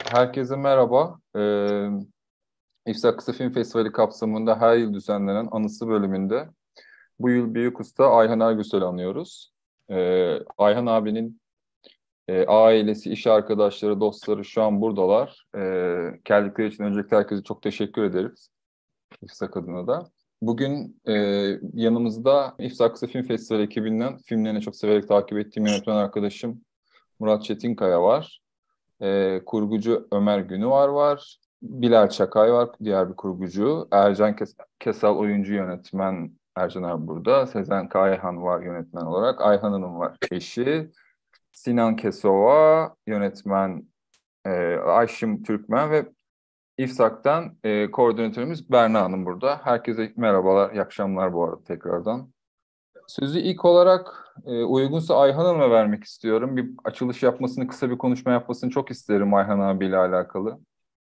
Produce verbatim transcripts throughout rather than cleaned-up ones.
Herkese merhaba. Ee, İfsak Kısa Film Festivali kapsamında her yıl düzenlenen anısı bölümünde bu yıl büyük usta Ayhan Ergüsel'i anıyoruz. Ee, Ayhan abinin e, ailesi, iş arkadaşları, dostları şu an buradalar. Ee, geldikleri için öncelikle herkese çok teşekkür ederiz. İfsak adına da. Bugün e, yanımızda İfsak Kısa Film Festivali ekibinden filmlerini çok severek takip ettiğim yönetmen arkadaşım Murat Çetinkaya var. E, kurgucu Ömer Günüvar var. Bilal Çakay var, diğer bir kurgucu. Ercan Kes Kesal oyuncu yönetmen, Ercan abi burada. Sezen Kayhan var yönetmen olarak. Ayhan Hanım var eşi. Sinan Kesova yönetmen, e, Ayşim Türkmen ve İFSAK'tan e, koordinatörümüz Berna Hanım burada. Herkese merhabalar, iyi akşamlar bu arada tekrardan. Sözü ilk olarak e, uygunsa Ayhan Hanım'a vermek istiyorum. Bir açılış yapmasını, kısa bir konuşma yapmasını çok isterim Ayhan abiyle alakalı.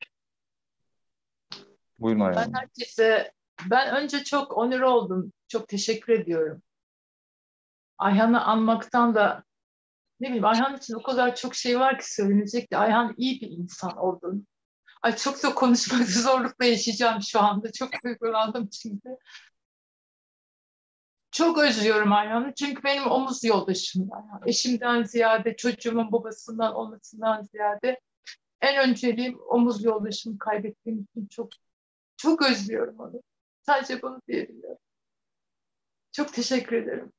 Buyurun Ayhan Ben Hanım. herkese, ben önce çok onur oldum. Çok teşekkür ediyorum. Ayhan'ı anmaktan da ne bileyim Ayhan için o kadar çok şey var ki söylenecek de Ayhan iyi bir insan oldun. Ay çok da konuşmak zorlukla yaşayacağım şu anda. Çok duygulandım çünkü. Çok özlüyorum Ayhan'ı çünkü benim omuz yoldaşım. Ayhan. Eşimden ziyade, çocuğumun babasından olmasından ziyade en önceliğim omuz yoldaşımı kaybettiğim için çok çok özlüyorum onu. Sadece bunu diyebilirim. Çok teşekkür ederim.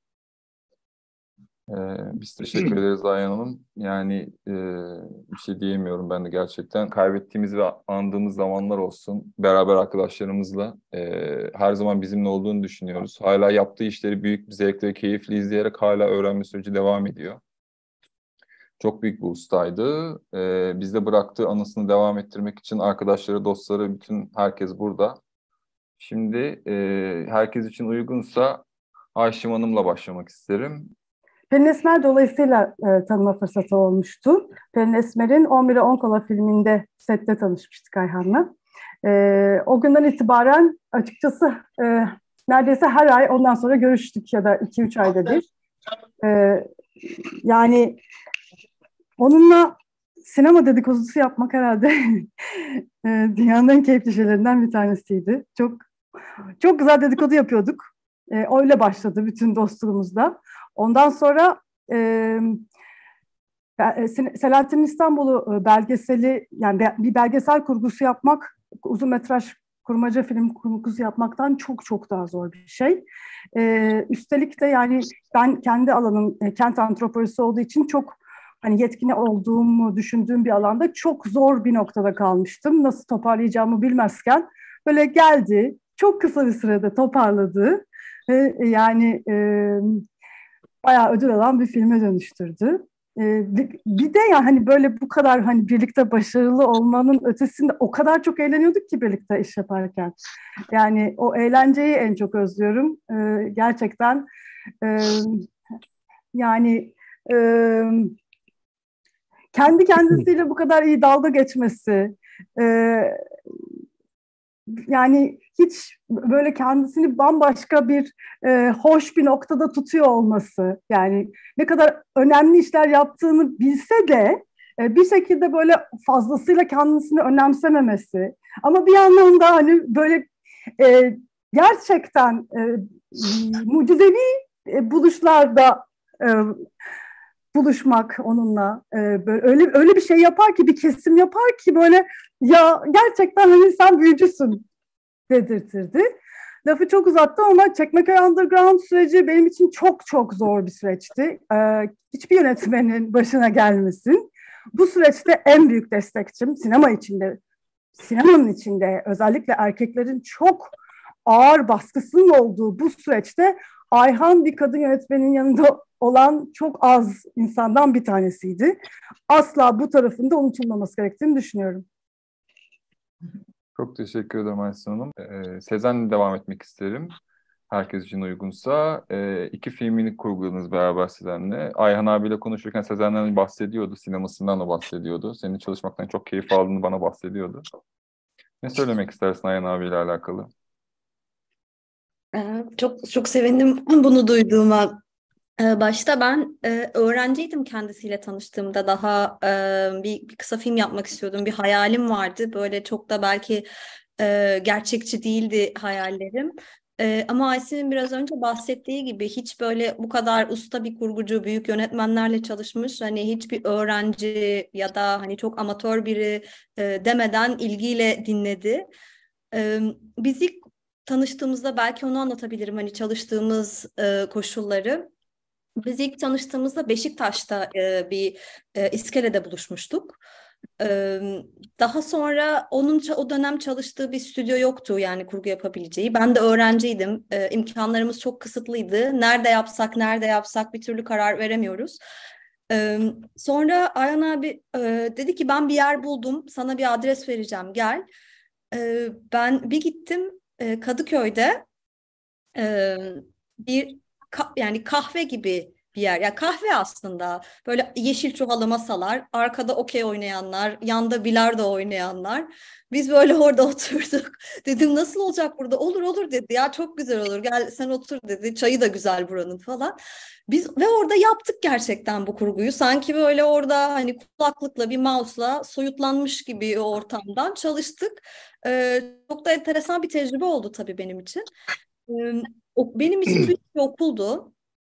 Ee, biz teşekkür ederiz Ayhan Hanım. Yani e, bir şey diyemiyorum ben de gerçekten. Kaybettiğimiz ve andığımız zamanlar olsun. Beraber arkadaşlarımızla e, her zaman bizimle olduğunu düşünüyoruz. Hala yaptığı işleri büyük bir zevkle ve keyifle izleyerek hala öğrenme süreci devam ediyor. Çok büyük bir ustaydı. Ee, bizde bıraktığı anısını devam ettirmek için arkadaşları, dostları, bütün herkes burada. Şimdi e, herkes için uygunsa Ayşim Hanım'la başlamak isterim. Pelin Esmer dolayısıyla e, tanıma fırsatı olmuştu. Pelin Esmer'in on bire on Kala filminde sette tanışmıştık Ayhan'la. E, o günden itibaren açıkçası e, neredeyse her ay ondan sonra görüştük ya da iki üç ayda bir. E, yani onunla sinema dedikodusu yapmak herhalde e, dünyanın en keyifli şeylerinden bir tanesiydi. Çok çok güzel dedikodu yapıyorduk. E, öyle başladı bütün dostluğumuzda. Ondan sonra e, Selahattin İstanbul'u belgeseli, yani bir belgesel kurgusu yapmak, uzun metraj kurmaca film kurgusu yapmaktan çok çok daha zor bir şey. E, üstelik de yani ben kendi alanım kent antropolojisi olduğu için çok hani yetkin olduğumu düşündüğüm bir alanda çok zor bir noktada kalmıştım. Nasıl toparlayacağımı bilmezken böyle geldi, çok kısa bir sürede toparladı ve yani e, bayağı ödül alan bir filme dönüştürdü. Ee, bir de ya hani böyle bu kadar hani birlikte başarılı olmanın ötesinde o kadar çok eğleniyorduk ki birlikte iş yaparken. Yani o eğlenceyi en çok özlüyorum. Ee, gerçekten e, yani e, kendi kendisiyle bu kadar iyi dalga geçmesi, e, yani hiç böyle kendisini bambaşka bir e, hoş bir noktada tutuyor olması, yani ne kadar önemli işler yaptığını bilse de e, bir şekilde böyle fazlasıyla kendisini önemsememesi, ama bir yandan da hani böyle e, gerçekten e, mucizevi e, buluşlarda e, buluşmak onunla, e, böyle öyle öyle bir şey yapar ki, bir kesim yapar ki böyle ya gerçekten hani sen büyücüsün dedirtirdi. Lafı çok uzattı ama Çekmeköy Underground süreci benim için çok çok zor bir süreçti. Ee, hiçbir yönetmenin başına gelmesin. Bu süreçte en büyük destekçim sinema içinde, sinemanın içinde özellikle erkeklerin çok ağır baskısının olduğu bu süreçte Ayhan bir kadın yönetmenin yanında olan çok az insandan bir tanesiydi. Asla bu tarafında unutulmaması gerektiğini düşünüyorum. Çok teşekkür ederim Ayşe Hanım. Ee, Sezen'le devam etmek isterim. Herkes için uygunsa. Ee, iki filmini kurguladınız beraber Sezen'le. Ayhan abiyle konuşurken Sezen'den bahsediyordu. Sinemasından da bahsediyordu. Senin çalışmaktan çok keyif aldığını bana bahsediyordu. Ne söylemek istersin Ayhan abiyle alakalı? Çok çok sevindim bunu duyduğuma. Ee, Başta ben e, öğrenciydim kendisiyle tanıştığımda. Daha e, bir, bir kısa film yapmak istiyordum. Bir hayalim vardı. Böyle çok da belki e, gerçekçi değildi hayallerim. E, ama Aysin'in biraz önce bahsettiği gibi hiç böyle bu kadar usta bir kurgucu, büyük yönetmenlerle çalışmış. Hani hiçbir öğrenci ya da hani çok amatör biri e, demeden ilgiyle dinledi. E, Biz ilk tanıştığımızda belki onu anlatabilirim. Hani çalıştığımız e, koşulları. Biz ilk tanıştığımızda Beşiktaş'ta e, bir e, iskelede buluşmuştuk. E, Daha sonra onun ça- o dönem çalıştığı bir stüdyo yoktu yani kurgu yapabileceği. Ben de öğrenciydim. E, imkanlarımız çok kısıtlıydı. Nerede yapsak, nerede yapsak bir türlü karar veremiyoruz. E, Sonra Ayhan abi e, dedi ki ben bir yer buldum. Sana bir adres vereceğim, gel. E, ben bir gittim e, Kadıköy'de e, bir ka- yani kahve gibi bir yer. Ya kahve aslında böyle yeşil çuvalı masalar, arkada okey oynayanlar, yanda bilardo oynayanlar. Biz böyle orada oturduk. Dedim nasıl olacak burada? Olur olur dedi. Ya çok güzel olur. Gel sen otur dedi. Çayı da güzel buranın falan. Biz ve orada yaptık gerçekten bu kurguyu. Sanki böyle orada hani kulaklıkla bir mouse'la soyutlanmış gibi o ortamdan çalıştık. Ee, çok da enteresan bir tecrübe oldu tabii benim için. Ee, o- Benim için büyük bir okuldu.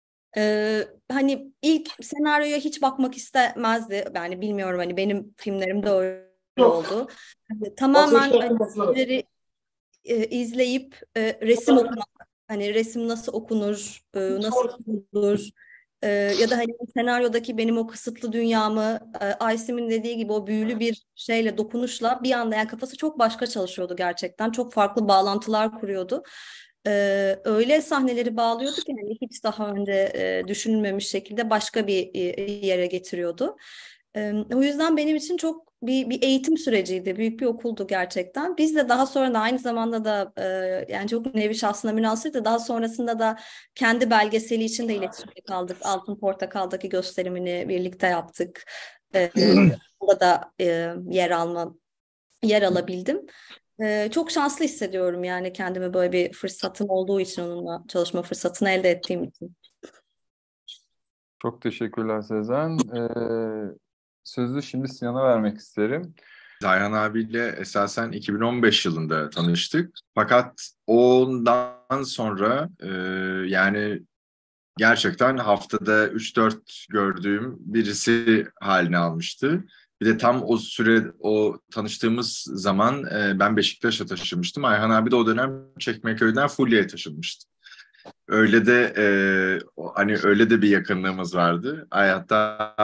Ee, hani ilk senaryoya hiç bakmak istemezdi. Yani bilmiyorum hani benim filmlerimde öyle oldu. Hani tamamen hani, filmleri, e, izleyip e, resim okumak. Hani resim nasıl okunur, e, nasıl okunur, e, ya da hani senaryodaki benim o kısıtlı dünyamı e, Aysim'in dediği gibi o büyülü bir şeyle, dokunuşla bir anda yani kafası çok başka çalışıyordu gerçekten. Çok farklı bağlantılar kuruyordu. E, öyle sahneleri bağlıyordu ki yani hiç daha önce e, düşünülmemiş şekilde başka bir e, yere getiriyordu. E, o yüzden benim için çok bir, bir eğitim süreciydi. Büyük bir okuldu gerçekten. Biz de daha sonra da aynı zamanda da e, yani çok nevi şahsına münhasırdı. Daha sonrasında da kendi belgeseli için de iletişimde kaldık. Altın Portakal'daki gösterimini birlikte yaptık. E, Orada da e, yer alma yer alabildim. E, çok şanslı hissediyorum yani kendimi böyle bir fırsatım olduğu için, onunla çalışma fırsatını elde ettiğim için. Çok teşekkürler Sezen. Ee, sözü şimdi Sinan'a vermek isterim. Ayhan abiyle esasen iki bin on beş yılında tanıştık. Fakat ondan sonra e, yani gerçekten haftada üç dört gördüğüm birisi haline almıştı. Bir de tam o süre, o tanıştığımız zaman e, ben Beşiktaş'a taşınmıştım. Ayhan abi de o dönem Çekmeköy'den Fulya'ya taşınmıştı. Öyle de e, o- hani öyle de bir yakınlığımız vardı. Hayatta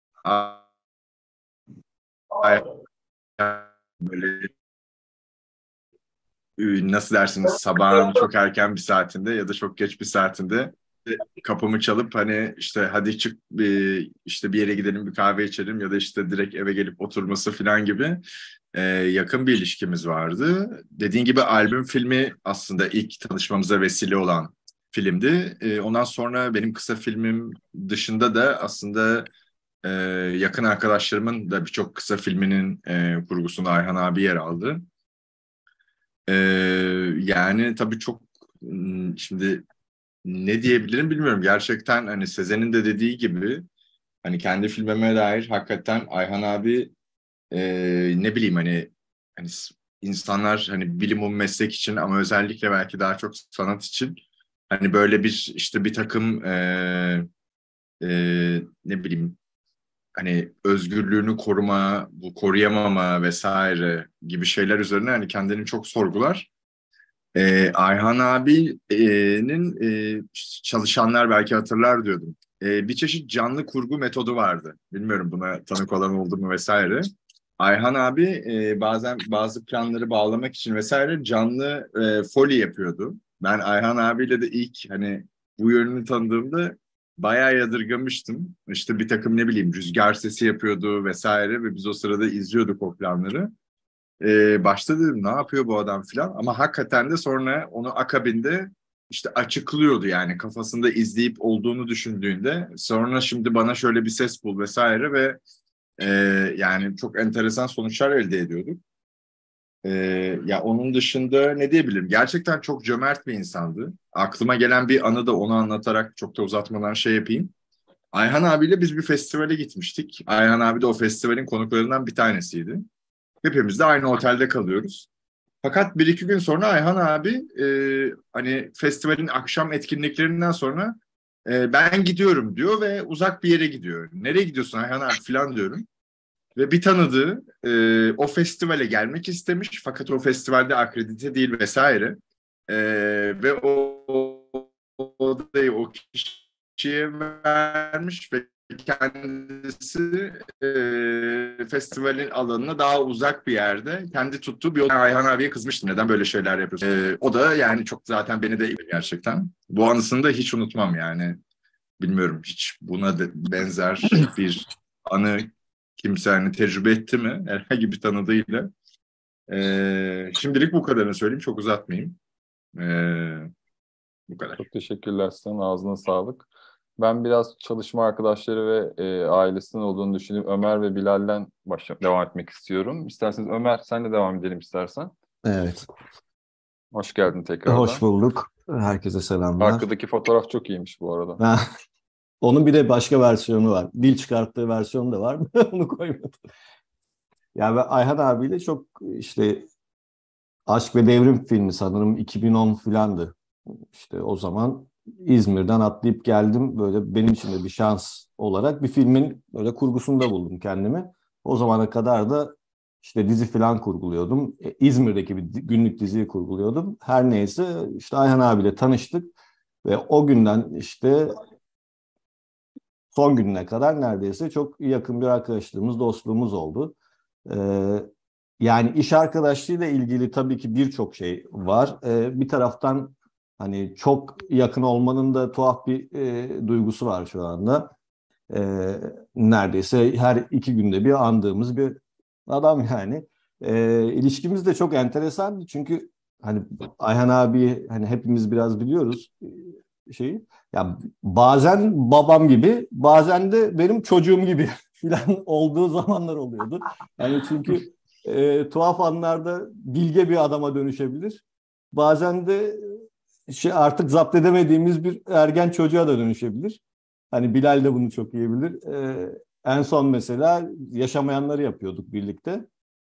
böyle nasıl dersiniz sabahın çok erken bir saatinde ya da çok geç bir saatinde kapımı çalıp hani işte hadi çık bir, işte bir yere gidelim bir kahve içelim ya da işte direkt eve gelip oturması falan gibi e, yakın bir ilişkimiz vardı. Dediğin gibi albüm filmi aslında ilk tanışmamıza vesile olan filmdi. E, ondan sonra benim kısa filmim dışında da aslında e, yakın arkadaşlarımın da birçok kısa filminin e, kurgusunda Ayhan abi yer aldı. Ee, yani tabii çok hmm, şimdi ne diyebilirim bilmiyorum. Gerçekten hani Sezen'in de dediği gibi hani kendi filmime dair hakikaten Ayhan abi e, ne bileyim hani hani s- insanlar hani bilimum meslek için ama özellikle belki daha çok sanat için hani böyle bir işte bir takım e, e, ne bileyim hani özgürlüğünü koruma, bu koruyamama vesaire gibi şeyler üzerine hani kendini çok sorgular. Ee, Ayhan abinin e, çalışanlar belki hatırlar diyordum. Ee, bir çeşit canlı kurgu metodu vardı. Bilmiyorum buna tanık olan oldu mu vesaire. Ayhan abi e, bazen bazı planları bağlamak için vesaire canlı e, foley yapıyordu. Ben Ayhan abiyle de ilk hani bu yönünü tanıdığımda bayağı yadırgamıştım. İşte bir takım ne bileyim rüzgar sesi yapıyordu vesaire ve biz o sırada izliyorduk o planları. Ee, başta dedim ne yapıyor bu adam filan ama hakikaten de sonra onu akabinde işte açıklıyordu yani kafasında izleyip olduğunu düşündüğünde sonra şimdi bana şöyle bir ses bul vesaire ve e, yani çok enteresan sonuçlar elde ediyorduk. Ee, ya onun dışında ne diyebilirim? Gerçekten çok cömert bir insandı. Aklıma gelen bir anı da onu anlatarak çok da uzatmadan şey yapayım. Ayhan abiyle biz bir festivale gitmiştik. Ayhan abi de o festivalin konuklarından bir tanesiydi. Hepimiz de aynı otelde kalıyoruz. Fakat bir iki gün sonra Ayhan abi e, hani festivalin akşam etkinliklerinden sonra e, ben gidiyorum diyor ve uzak bir yere gidiyor. Nereye gidiyorsun Ayhan abi falan diyorum. Ve bir tanıdığı e, o festivale gelmek istemiş fakat o festivalde akredite değil vesaire. E, ve o, o odayı o kişiye vermiş ve kendisi e, festivalin alanına daha uzak bir yerde kendi tuttuğu bir oda. Ayhan abiye kızmıştım. Neden böyle şeyler yapıyorsun? E, o da yani çok zaten beni de gerçekten. Bu anısını da hiç unutmam yani. Bilmiyorum hiç buna de benzer bir anı kimse hani tecrübe etti mi herhangi bir tanıdığıyla. Ee, şimdilik bu kadarını söyleyeyim. Çok uzatmayayım. Ee, bu kadar. Çok teşekkürler Sinan. Ağzına sağlık. Ben biraz çalışma arkadaşları ve e, ailesinin olduğunu düşünüp Ömer ve Bilal'den başla devam etmek istiyorum. İsterseniz Ömer senle devam edelim istersen. Evet. Hoş geldin tekrardan. Hoş bulduk. Herkese selamlar. Arkadaki fotoğraf çok iyiymiş bu arada. Ha, onun bir de başka versiyonu var. Dil çıkarttığı versiyonu da var. Onu koymadım. Ya ve Ayhan abiyle çok işte Aşk ve Devrim filmi sanırım iki bin on filandı. İşte o zaman İzmir'den atlayıp geldim. Böyle benim için de bir şans olarak bir filmin böyle kurgusunda buldum kendimi. O zamana kadar da işte dizi falan kurguluyordum. E, İzmir'deki bir günlük diziyi kurguluyordum. Her neyse işte Ayhan abiyle tanıştık. Ve o günden işte son gününe kadar neredeyse çok yakın bir arkadaşlığımız, dostluğumuz oldu. Ee, yani iş arkadaşlığıyla ilgili tabii ki birçok şey var. Ee, bir taraftan hani çok yakın olmanın da tuhaf bir e, duygusu var şu anda. Ee, neredeyse her iki günde bir andığımız bir adam yani. Ee, ilişkimiz de çok enteresan çünkü hani Ayhan abi hani hepimiz biraz biliyoruz şeyi. Ya bazen babam gibi, bazen de benim çocuğum gibi filan olduğu zamanlar oluyordu. Yani çünkü e, tuhaf anlarda bilge bir adama dönüşebilir. Bazen de şey artık zapt edemediğimiz bir ergen çocuğa da dönüşebilir. Hani Bilal de bunu çok iyi bilir. E, en son mesela Yaşamayanları yapıyorduk birlikte.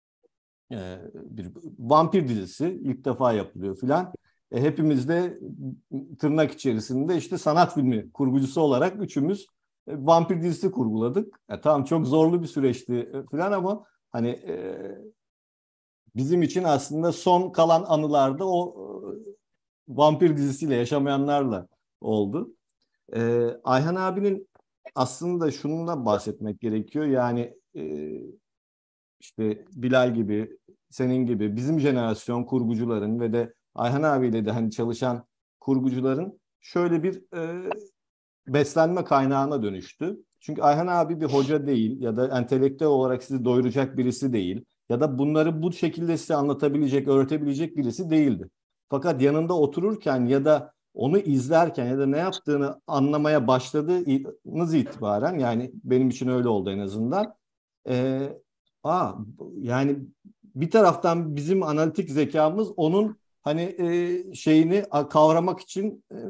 E, bir vampir dizisi ilk defa yapılıyor filan. E, hepimiz de tırnak içerisinde işte sanat filmi kurgucusu olarak üçümüz e, vampir dizisi kurguladık. E, tamam çok zorlu bir süreçti e, falan ama hani e, bizim için aslında son kalan anılarda o e, vampir dizisiyle Yaşamayanlarla oldu. E, Ayhan abinin aslında şununla bahsetmek gerekiyor. Yani e, işte Bilal gibi, senin gibi bizim jenerasyon kurgucuların ve de Ayhan abiyle de hani çalışan kurgucuların şöyle bir e, beslenme kaynağına dönüştü. Çünkü Ayhan abi bir hoca değil ya da entelektüel olarak sizi doyuracak birisi değil ya da bunları bu şekilde size anlatabilecek, öğretebilecek birisi değildi. Fakat yanında otururken ya da onu izlerken ya da ne yaptığını anlamaya başladığınız itibaren yani benim için öyle oldu en azından. E, aa, yani bir taraftan bizim analitik zekamız onun hani e, şeyini kavramak için e,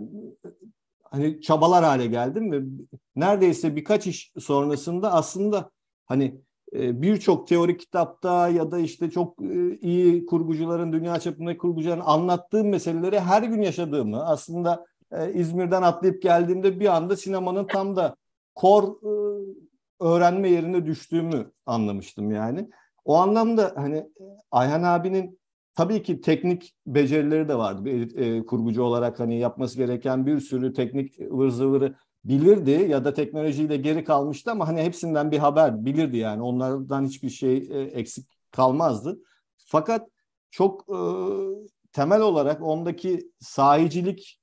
hani çabalar hale geldim ve neredeyse birkaç iş sonrasında aslında hani e, birçok teorik kitapta ya da işte çok e, iyi kurgucuların, dünya çapındaki kurgucuların anlattığı meseleleri her gün yaşadığımı aslında e, İzmir'den atlayıp geldiğimde bir anda sinemanın tam da kor e, öğrenme yerine düştüğümü anlamıştım yani. O anlamda hani Ayhan abinin tabii ki teknik becerileri de vardı. Bir e, kurgucu olarak hani yapması gereken bir sürü teknik ıvır zıvırı bilirdi ya da teknolojiyle geri kalmıştı ama hani hepsinden bir haber bilirdi yani. Onlardan hiçbir şey e, eksik kalmazdı. Fakat çok e, temel olarak ondaki sahicilik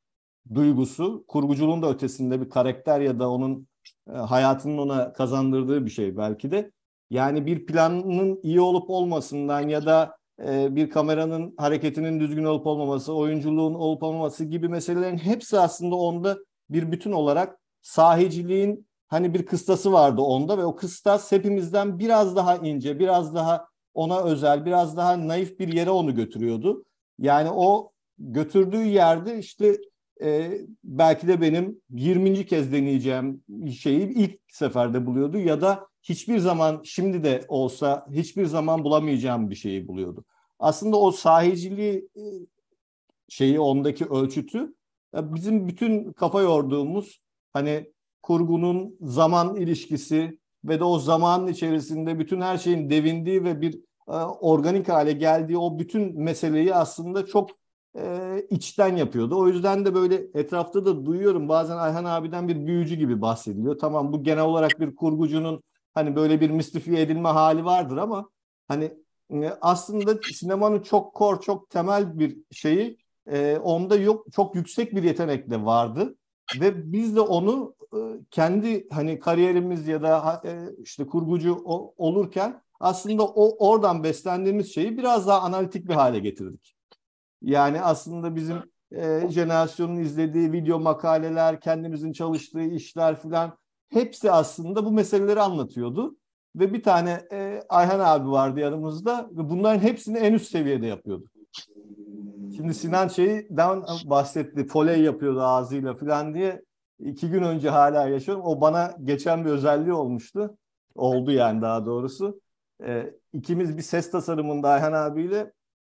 duygusu kurguculuğun da ötesinde bir karakter ya da onun e, hayatının ona kazandırdığı bir şey belki de. Yani bir planın iyi olup olmasından ya da e, bir kameranın hareketinin düzgün olup olmaması, oyunculuğun olup olmaması gibi meselelerin hepsi aslında onda bir bütün olarak sahiciliğin hani bir kıstası vardı onda ve o kıstas hepimizden biraz daha ince, biraz daha ona özel, biraz daha naif bir yere onu götürüyordu. Yani o götürdüğü yerde işte e, belki de benim yirminci kez deneyeceğim şeyi ilk seferde buluyordu ya da hiçbir zaman, şimdi de olsa hiçbir zaman bulamayacağım bir şeyi buluyordu. Aslında o sahiciliği şeyi, ondaki ölçütü bizim bütün kafa yorduğumuz hani kurgunun zaman ilişkisi ve de o zamanın içerisinde bütün her şeyin devindiği ve bir e, organik hale geldiği o bütün meseleyi aslında çok e, içten yapıyordu. O yüzden de böyle etrafta da duyuyorum, bazen Ayhan abiden bir büyücü gibi bahsediliyor. Tamam, bu genel olarak bir kurgucunun hani böyle bir mistifiye edilme hali vardır ama hani e, aslında sinemanın çok core, çok temel bir şeyi e, onda yok, çok yüksek bir yetenekle vardı. Ve biz de onu e, kendi hani kariyerimiz ya da e, işte kurgucu o, olurken aslında o oradan beslendiğimiz şeyi biraz daha analitik bir hale getirdik. Yani aslında bizim e, jenerasyonun izlediği video makaleler, kendimizin çalıştığı işler filan hepsi aslında bu meseleleri anlatıyordu. Ve bir tane e, Ayhan abi vardı yanımızda ve bunların hepsini en üst seviyede yapıyordu. Şimdi Sinan şeyden bahsetti, foley yapıyordu ağzıyla falan diye. İki gün önce hala yaşıyorum. O bana geçen bir özelliği olmuştu. Oldu yani, daha doğrusu. Ee, ikimiz bir ses tasarımında Ayhan abiyle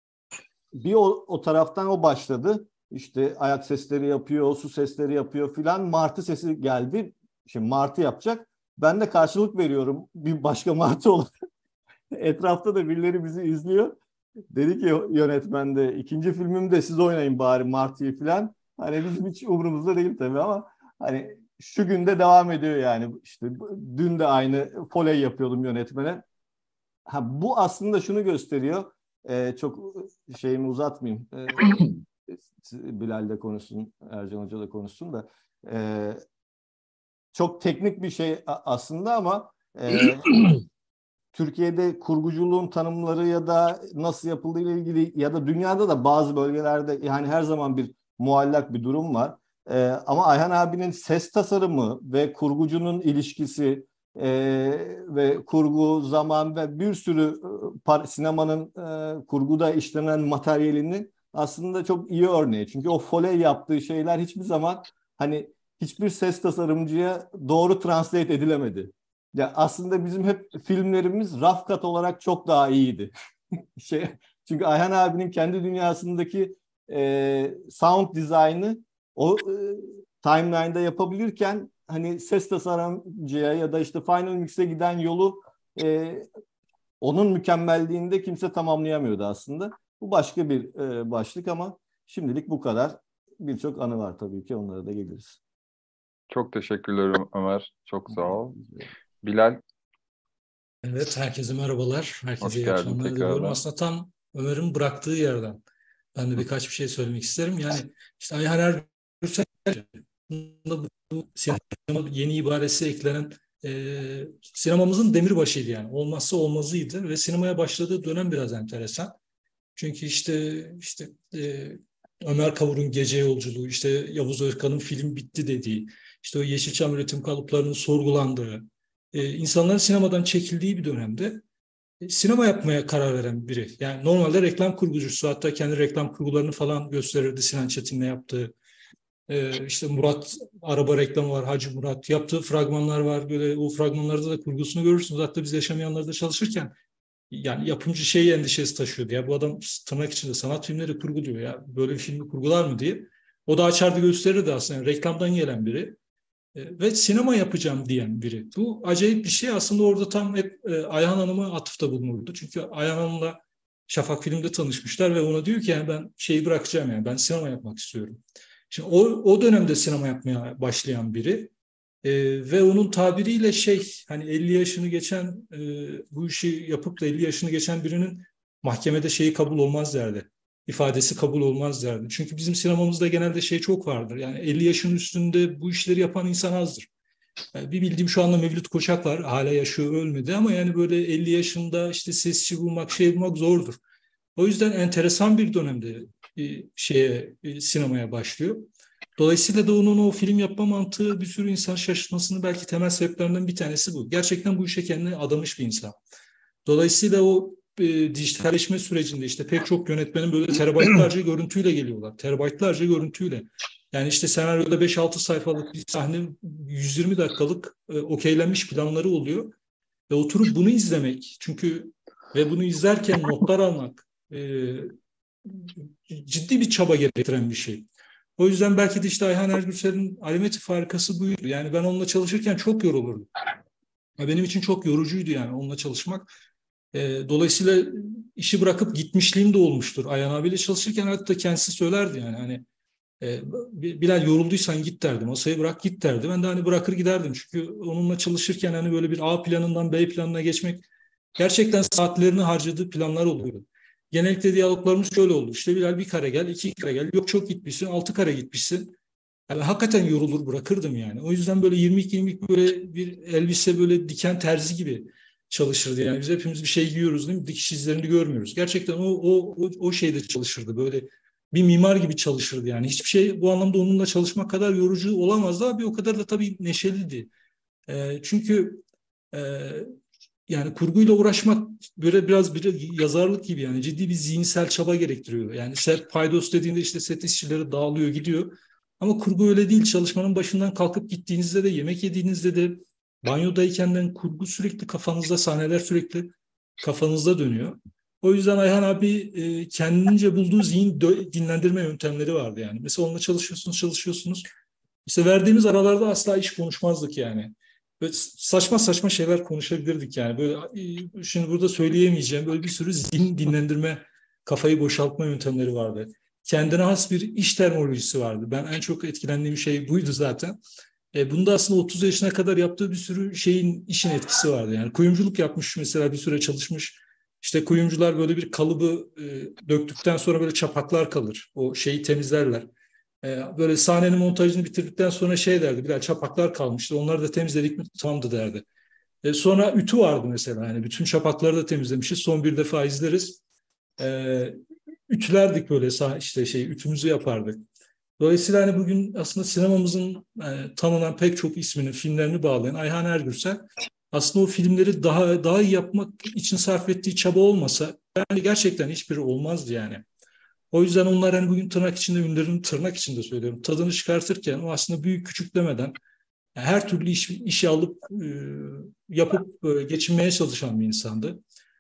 bir o, o taraftan o başladı. İşte ayak sesleri yapıyor, su sesleri yapıyor filan. Martı sesi geldi. Şimdi martı yapacak. Ben de karşılık veriyorum bir başka martı olarak. Etrafta da birileri bizi izliyor. Dedi ki yönetmen de, ikinci filmimde siz oynayın bari Marty'yi falan. Hani bizim hiç umurumuzda değil tabii ama hani şu günde devam ediyor yani. İşte dün de aynı foley yapıyordum yönetmene. Ha, bu aslında şunu gösteriyor. Ee, çok şeyimi uzatmayayım. Ee, Bilal de konuşsun, Ercan Hoca da konuşsun da. Ee, çok teknik bir şey aslında ama e, Türkiye'de kurguculuğun tanımları ya da nasıl yapıldığı ile ilgili ya da dünyada da bazı bölgelerde yani her zaman bir muallak bir durum var. Ee, ama Ayhan abinin ses tasarımı ve kurgucunun ilişkisi e, ve kurgu, zaman ve bir sürü e, sinemanın e, kurguda işlenen materyalinin aslında çok iyi örneği. Çünkü o foley yaptığı şeyler hiçbir zaman hani hiçbir ses tasarımcıya doğru translate edilemedi. Ya aslında bizim hep filmlerimiz rough cut olarak çok daha iyiydi. şey, çünkü Ayhan abinin kendi dünyasındaki e, sound dizaynı o e, timeline'da yapabilirken hani ses tasarımcıya ya da işte final mix'e giden yolu e, onun mükemmelliğinde kimse tamamlayamıyordu aslında. Bu başka bir e, başlık ama şimdilik bu kadar. Birçok anı var tabii ki, onlara da geliriz. Çok teşekkürler Ömer. Çok sağ ol. Bilal. Evet, herkese merhabalar. Herkese Hoş iyi geldin akşamlar tekrardan. diliyorum. Aslında tam Ömer'in bıraktığı yerden ben de birkaç bir şey söylemek isterim. Yani işte Ayhan Ergürsel bu, bu sinema yeni ibaresi eklenen e, sinemamızın demirbaşıydı yani. Olmazsa olmazıydı ve sinemaya başladığı dönem biraz enteresan. Çünkü işte işte e, Ömer Kavur'un Gece Yolculuğu, işte Yavuz Özkan'ın film bitti dediği, işte o Yeşilçam üretim kalıplarının sorgulandığı, e, insanların sinemadan çekildiği bir dönemde e, sinema yapmaya karar veren biri. Yani normalde reklam kurgucusu, hatta kendi reklam kurgularını falan gösterirdi Sinan Çetin'le yaptığı. E, işte Murat araba reklamı var, Hacı Murat yaptığı fragmanlar var. Böyle o fragmanlarda da kurgusunu görürsünüz. Hatta biz Yaşamayanlar'da çalışırken yani yapımcı şeyi endişesi taşıyordu. Ya bu adam tırnak içinde sanat filmleri kurguluyor ya. Böyle bir filmi kurgular mı diye. O da açardı gösterirdi aslında. Yani reklamdan gelen biri. E, ve sinema yapacağım diyen biri. Bu acayip bir şey. Aslında orada tam hep e, Ayhan Hanım'a atıfta bulunurdu. Çünkü Ayhan Hanım'la Şafak filmde tanışmışlar ve ona diyor ki yani ben şeyi bırakacağım yani ben sinema yapmak istiyorum. Şimdi o, o dönemde sinema yapmaya başlayan biri. Ee, ve onun tabiriyle şey hani elli yaşını geçen e, bu işi yapıp da elli yaşını geçen birinin mahkemede şeyi kabul olmaz derdi. İfadesi kabul olmaz derdi. Çünkü bizim sinemamızda genelde şey çok vardır. Yani elli yaşın üstünde bu işleri yapan insan azdır. Yani bir bildiğim şu anda Mevlüt Koçak var. Hala yaşıyor, ölmedi ama yani böyle elli yaşında işte sesçi bulmak, şey bulmak zordur. O yüzden enteresan bir dönemde e, şeye e, sinemaya başlıyor. Dolayısıyla da onun o film yapma mantığı bir sürü insan şaşırtmasının belki temel sebeplerinden bir tanesi bu. Gerçekten bu işe kendini adamış bir insan. Dolayısıyla o e, dijitalleşme sürecinde işte pek çok yönetmenin böyle terabaytlarca görüntüyle geliyorlar. Terabaytlarca görüntüyle. Yani işte senaryoda beş altı sayfalık bir sahne yüz yirmi dakikalık e, okeylenmiş planları oluyor. Ve oturup bunu izlemek çünkü ve bunu izlerken notlar almak e, ciddi bir çaba gerektiren bir şey. O yüzden belki de işte Ayhan Ergürsel'in Alimeti farikası buydu. Yani ben onunla çalışırken çok yorulurdum. Benim için çok yorucuydu yani onunla çalışmak. E, dolayısıyla işi bırakıp gitmişliğim de olmuştur. Ayhan abiyle çalışırken hatta kendisi söylerdi yani hani e, Bilal yorulduysan git derdi. Masayı bırak git derdi. Ben de hani bırakır giderdim. Çünkü onunla çalışırken hani böyle bir A planından B planına geçmek gerçekten saatlerini harcadığı planlar oluyordu. Genellikle diyaloglarımız şöyle oldu. İşte Bilal bir kare gel, iki kare gel. Yok çok gitmişsin, altı kare gitmişsin. Yani hakikaten yorulur bırakırdım yani. O yüzden böyle yirmi iki yirmi iki böyle bir elbise böyle diken terzi gibi çalışırdı. Yani biz hepimiz bir şey giyiyoruz değil mi? Dikiş izlerini görmüyoruz. Gerçekten o o o, o şeyde çalışırdı. Böyle bir mimar gibi çalışırdı yani. Hiçbir şey bu anlamda onunla çalışmak kadar yorucu olamazdı abi. O kadar da tabii neşeliydi. E, çünkü e, yani kurguyla uğraşmak böyle biraz bir yazarlık gibi yani ciddi bir zihinsel çaba gerektiriyor. Yani set paydos dediğinde işte set işçileri dağılıyor gidiyor. Ama kurgu öyle değil. Çalışmanın başından kalkıp gittiğinizde de yemek yediğinizde de banyodayken de kurgu sürekli kafanızda, sahneler sürekli kafanızda dönüyor. O yüzden Ayhan abi e, kendince bulduğu zihin dinlendirme yöntemleri vardı yani. Mesela onunla çalışıyorsunuz, çalışıyorsunuz. İşte verdiğimiz aralarda asla iş konuşmazdık yani. Böyle saçma saçma şeyler konuşabilirdik yani. Böyle şimdi burada söyleyemeyeceğim böyle bir sürü zihin dinlendirme, kafayı boşaltma yöntemleri vardı. Kendine has bir iş terminolojisi vardı. Ben en çok etkilendiğim şey buydu zaten. E, bunda aslında otuz yaşına kadar yaptığı bir sürü şeyin işin etkisi vardı. Yani kuyumculuk yapmış mesela bir süre çalışmış. İşte kuyumcular böyle bir kalıbı e, döktükten sonra böyle çapaklar kalır. O şeyi temizlerler. Böyle sahnenin montajını bitirdikten sonra şey derdi, biraz çapaklar kalmıştı. Onları da temizledik mi tamamdı derdi. E sonra ütü vardı mesela. Yani bütün çapakları da temizlemişiz. Son bir defa izleriz. E, ütülerdik böyle işte şey ütümüzü yapardık. Dolayısıyla hani bugün aslında sinemamızın e, tanınan pek çok ismini, filmlerini bağlayan Ayhan Ergürsel aslında o filmleri daha daha iyi yapmak için sarf ettiği çaba olmasa bence gerçekten hiçbiri olmazdı yani. O yüzden onlar hani bugün tırnak içinde ünlerini tırnak içinde söylüyorum. Tadını çıkartırken o aslında büyük küçük demeden yani her türlü iş, işi alıp e, yapıp e, geçinmeye çalışan bir insandı.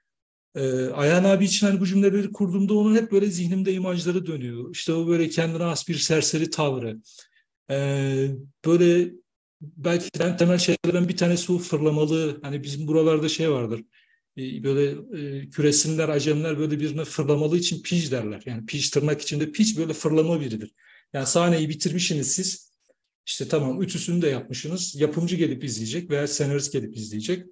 E, Ayhan abi için hani bu cümleleri kurduğumda onun hep böyle zihnimde imajları dönüyor. İşte o böyle kendine has bir serseri tavrı. E, böyle belki en temel şeylerden bir tanesi o fırlamalı. Hani bizim buralarda şey vardır. Böyle e, küresinler, acemler böyle birine fırlamalı için pij derler. Yani pij tırnak içinde pij böyle fırlama biridir. Yani sahneyi bitirmişsiniz siz. İşte tamam ütüsünü de yapmışsınız. Yapımcı gelip izleyecek veya senarist gelip izleyecek.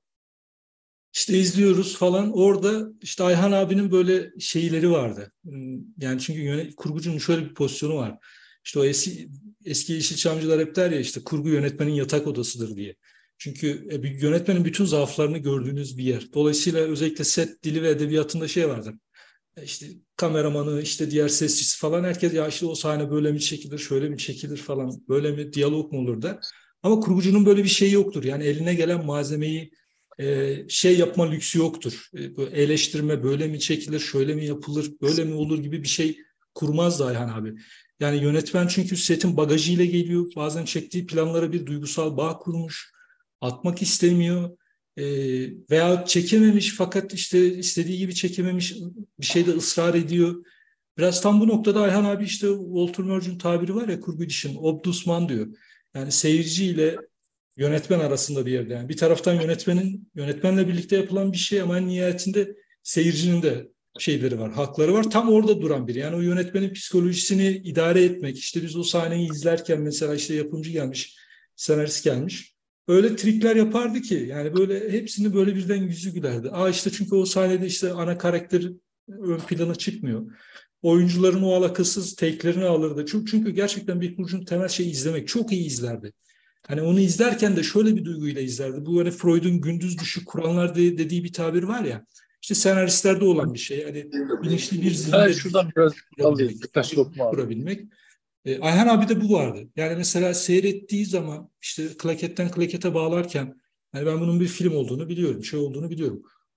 İşte izliyoruz falan. Orada işte Ayhan abinin böyle şeyleri vardı. Yani çünkü yönet, kurgucunun şöyle bir pozisyonu var. İşte o eski, eski Yeşilçamcılar hep der ya işte kurgu yönetmenin yatak odasıdır diye. Çünkü yönetmenin bütün zaaflarını gördüğünüz bir yer. Dolayısıyla özellikle set dili ve edebiyatında şey vardır. İşte kameramanı, işte diğer sesçisi falan herkes ya işte o sahne böyle mi çekilir, şöyle mi çekilir falan, böyle mi diyalog mu olur da. Ama kurgucunun böyle bir şeyi yoktur. Yani eline gelen malzemeyi e, şey yapma lüksü yoktur. E, böyle eleştirme, böyle mi çekilir, şöyle mi yapılır, böyle mi olur gibi bir şey kurmazdı Ayhan abi. Yani yönetmen çünkü setin bagajıyla geliyor. Bazen çektiği planlara bir duygusal bağ kurmuş. Atmak istemiyor. E, veya çekememiş fakat işte istediği gibi çekememiş bir şeyde ısrar ediyor. Biraz tam bu noktada Ayhan abi işte Walter Murch'un tabiri var ya kurgu dişinin obdusman diyor. Yani seyirciyle yönetmen arasında bir yerde. Yani bir taraftan yönetmenin yönetmenle birlikte yapılan bir şey ama en nihayetinde seyircinin de şeyleri var, hakları var. Tam orada duran biri. Yani o yönetmenin psikolojisini idare etmek. İşte biz o sahneyi izlerken mesela işte yapımcı gelmiş, senarist gelmiş. Öyle trikler yapardı ki yani böyle hepsini böyle birden yüzü gülerdi. Aa işte çünkü o sahnede işte ana karakter ön plana çıkmıyor. Oyuncuların o alakasız take'lerini alırdı. Çünkü, çünkü gerçekten bir kurcunun temel şeyi izlemek. Çok iyi izlerdi. Hani onu izlerken de şöyle bir duyguyla izlerdi. Bu hani Freud'un gündüz dışı kuranlar dediği bir tabir var ya. İşte senaristlerde olan bir şey. Yani bilinçli bir zihinde şuradan biraz alayım, birkaç lokma kurabilmek. E, Ayhan abi de bu vardı. Yani mesela seyrettiği zaman işte klaketten klakete bağlarken yani ben bunun bir film olduğunu biliyorum, şey olduğunu biliyorum.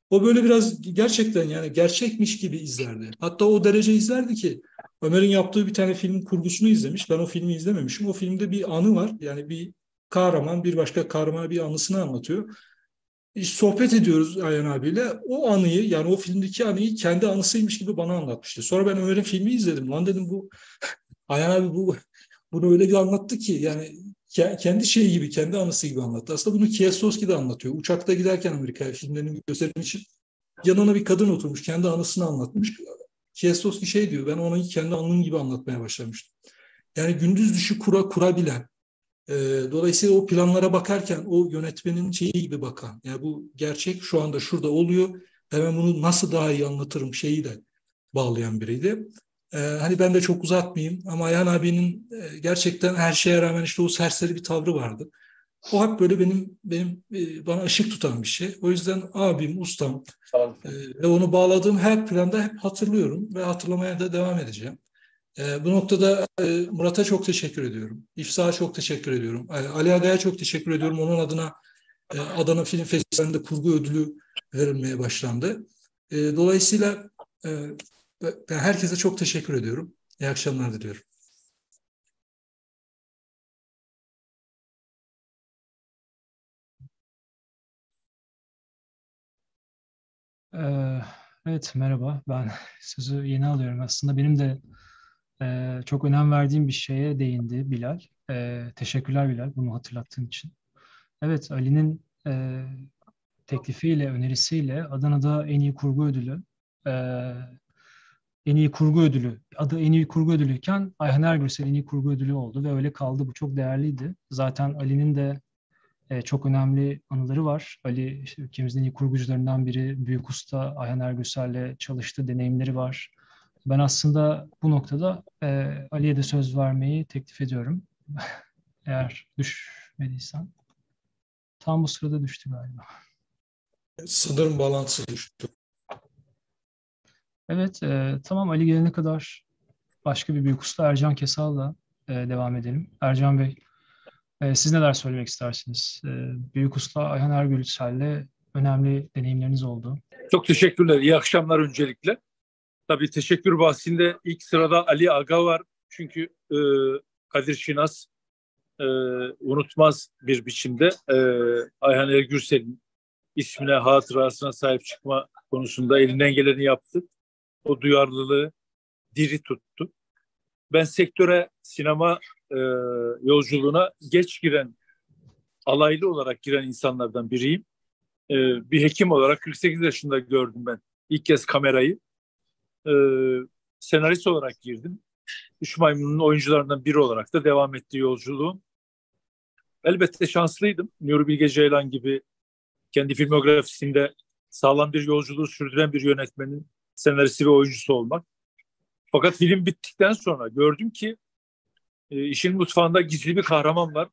O böyle biraz gerçekten yani gerçekmiş gibi izlerdi. Hatta o derece izlerdi ki Ömer'in yaptığı bir tane film kurgusunu izlemiş. Ben o filmi izlememişim. O filmde bir anı var. Yani bir kahraman bir başka kahramana bir anısını anlatıyor. İşte sohbet ediyoruz Ayhan abiyle. O anıyı yani o filmdeki anıyı kendi anısıymış gibi bana anlatmıştı. Sonra ben Ömer'in filmi izledim. Lan dedim bu Ayhan abi bu bunu öyle bir anlattı ki yani kendi şeyi gibi, kendi anısı gibi anlattı. Aslında bunu Kieslowski de anlatıyor. Uçakta giderken Amerika'ya filmlerini göstermek için yanına bir kadın oturmuş, kendi anısını anlatmış. Kieslowski şey diyor, ben onu kendi anım gibi anlatmaya başlamıştım. Yani gündüz dışı kura kurabilen, e, dolayısıyla o planlara bakarken o yönetmenin şeyi gibi bakan, yani bu gerçek şu anda şurada oluyor, ben bunu nasıl daha iyi anlatırım şeyi de bağlayan biriydi. Ee, hani ben de çok uzatmayayım ama Ayhan abinin e, gerçekten her şeye rağmen işte o serseri bir tavrı vardı. O hep böyle benim benim e, bana ışık tutan bir şey. O yüzden abim, ustam e, ve onu bağladığım her planda hep hatırlıyorum ve hatırlamaya da devam edeceğim. E, bu noktada e, Murat'a çok teşekkür ediyorum. İfsa'ya çok teşekkür ediyorum. E, Ali Aga'ya çok teşekkür ediyorum. Onun adına e, Adana Film Festivali'nde kurgu ödülü verilmeye başlandı. E, dolayısıyla e, ben herkese çok teşekkür ediyorum. İyi akşamlar diliyorum. Ee, Evet, merhaba. Ben sözü yeni alıyorum. Aslında benim de e, çok önem verdiğim bir şeye değindi Bilal. E, teşekkürler Bilal, bunu hatırlattığın için. Evet, Ali'nin e, teklifiyle, önerisiyle Adana'da en iyi kurgu ödülü, e, en iyi kurgu ödülü, adı en iyi kurgu ödülüyken Ayhan Ergürsel en iyi kurgu ödülü oldu ve öyle kaldı. Bu çok değerliydi. Zaten Ali'nin de e, çok önemli anıları var. Ali işte ülkemizin iyi kurgucularından biri, büyük usta Ayhan Ergüsel'le çalıştığı deneyimleri var. Ben aslında bu noktada e, Ali'ye de söz vermeyi teklif ediyorum. Eğer düşmediysen. Tam bu sırada düştü galiba. Sanırım bağlantısı düştü. Evet, e, tamam, Ali gelene kadar başka bir büyük usta Ercan Kesal'la e, devam edelim. Ercan Bey, e, siz neler söylemek istersiniz? E, büyük usta Ayhan Ergüsel'le önemli deneyimleriniz oldu. Çok teşekkürler. İyi akşamlar öncelikle. Tabii teşekkür bahsinde ilk sırada Ali Aga var. Çünkü e, Kadir Şinas e, unutmaz bir biçimde e, Ayhan Ergürsel'in ismine, hatırasına sahip çıkma konusunda elinden geleni yaptı. O duyarlılığı diri tuttu. Ben sektöre, sinema e, yolculuğuna geç giren, alaylı olarak giren insanlardan biriyim. E, bir hekim olarak kırk sekiz yaşında gördüm ben ilk kez kamerayı. E, senarist olarak girdim. Üç Maymun'un oyuncularından biri olarak da devam etti yolculuğum. Elbette şanslıydım. Nuri Bilge Ceylan gibi kendi filmografisinde sağlam bir yolculuğu sürdüren bir yönetmenin senaristi ve oyuncusu olmak. Fakat film bittikten sonra gördüm ki e, işin mutfağında gizli bir kahraman var.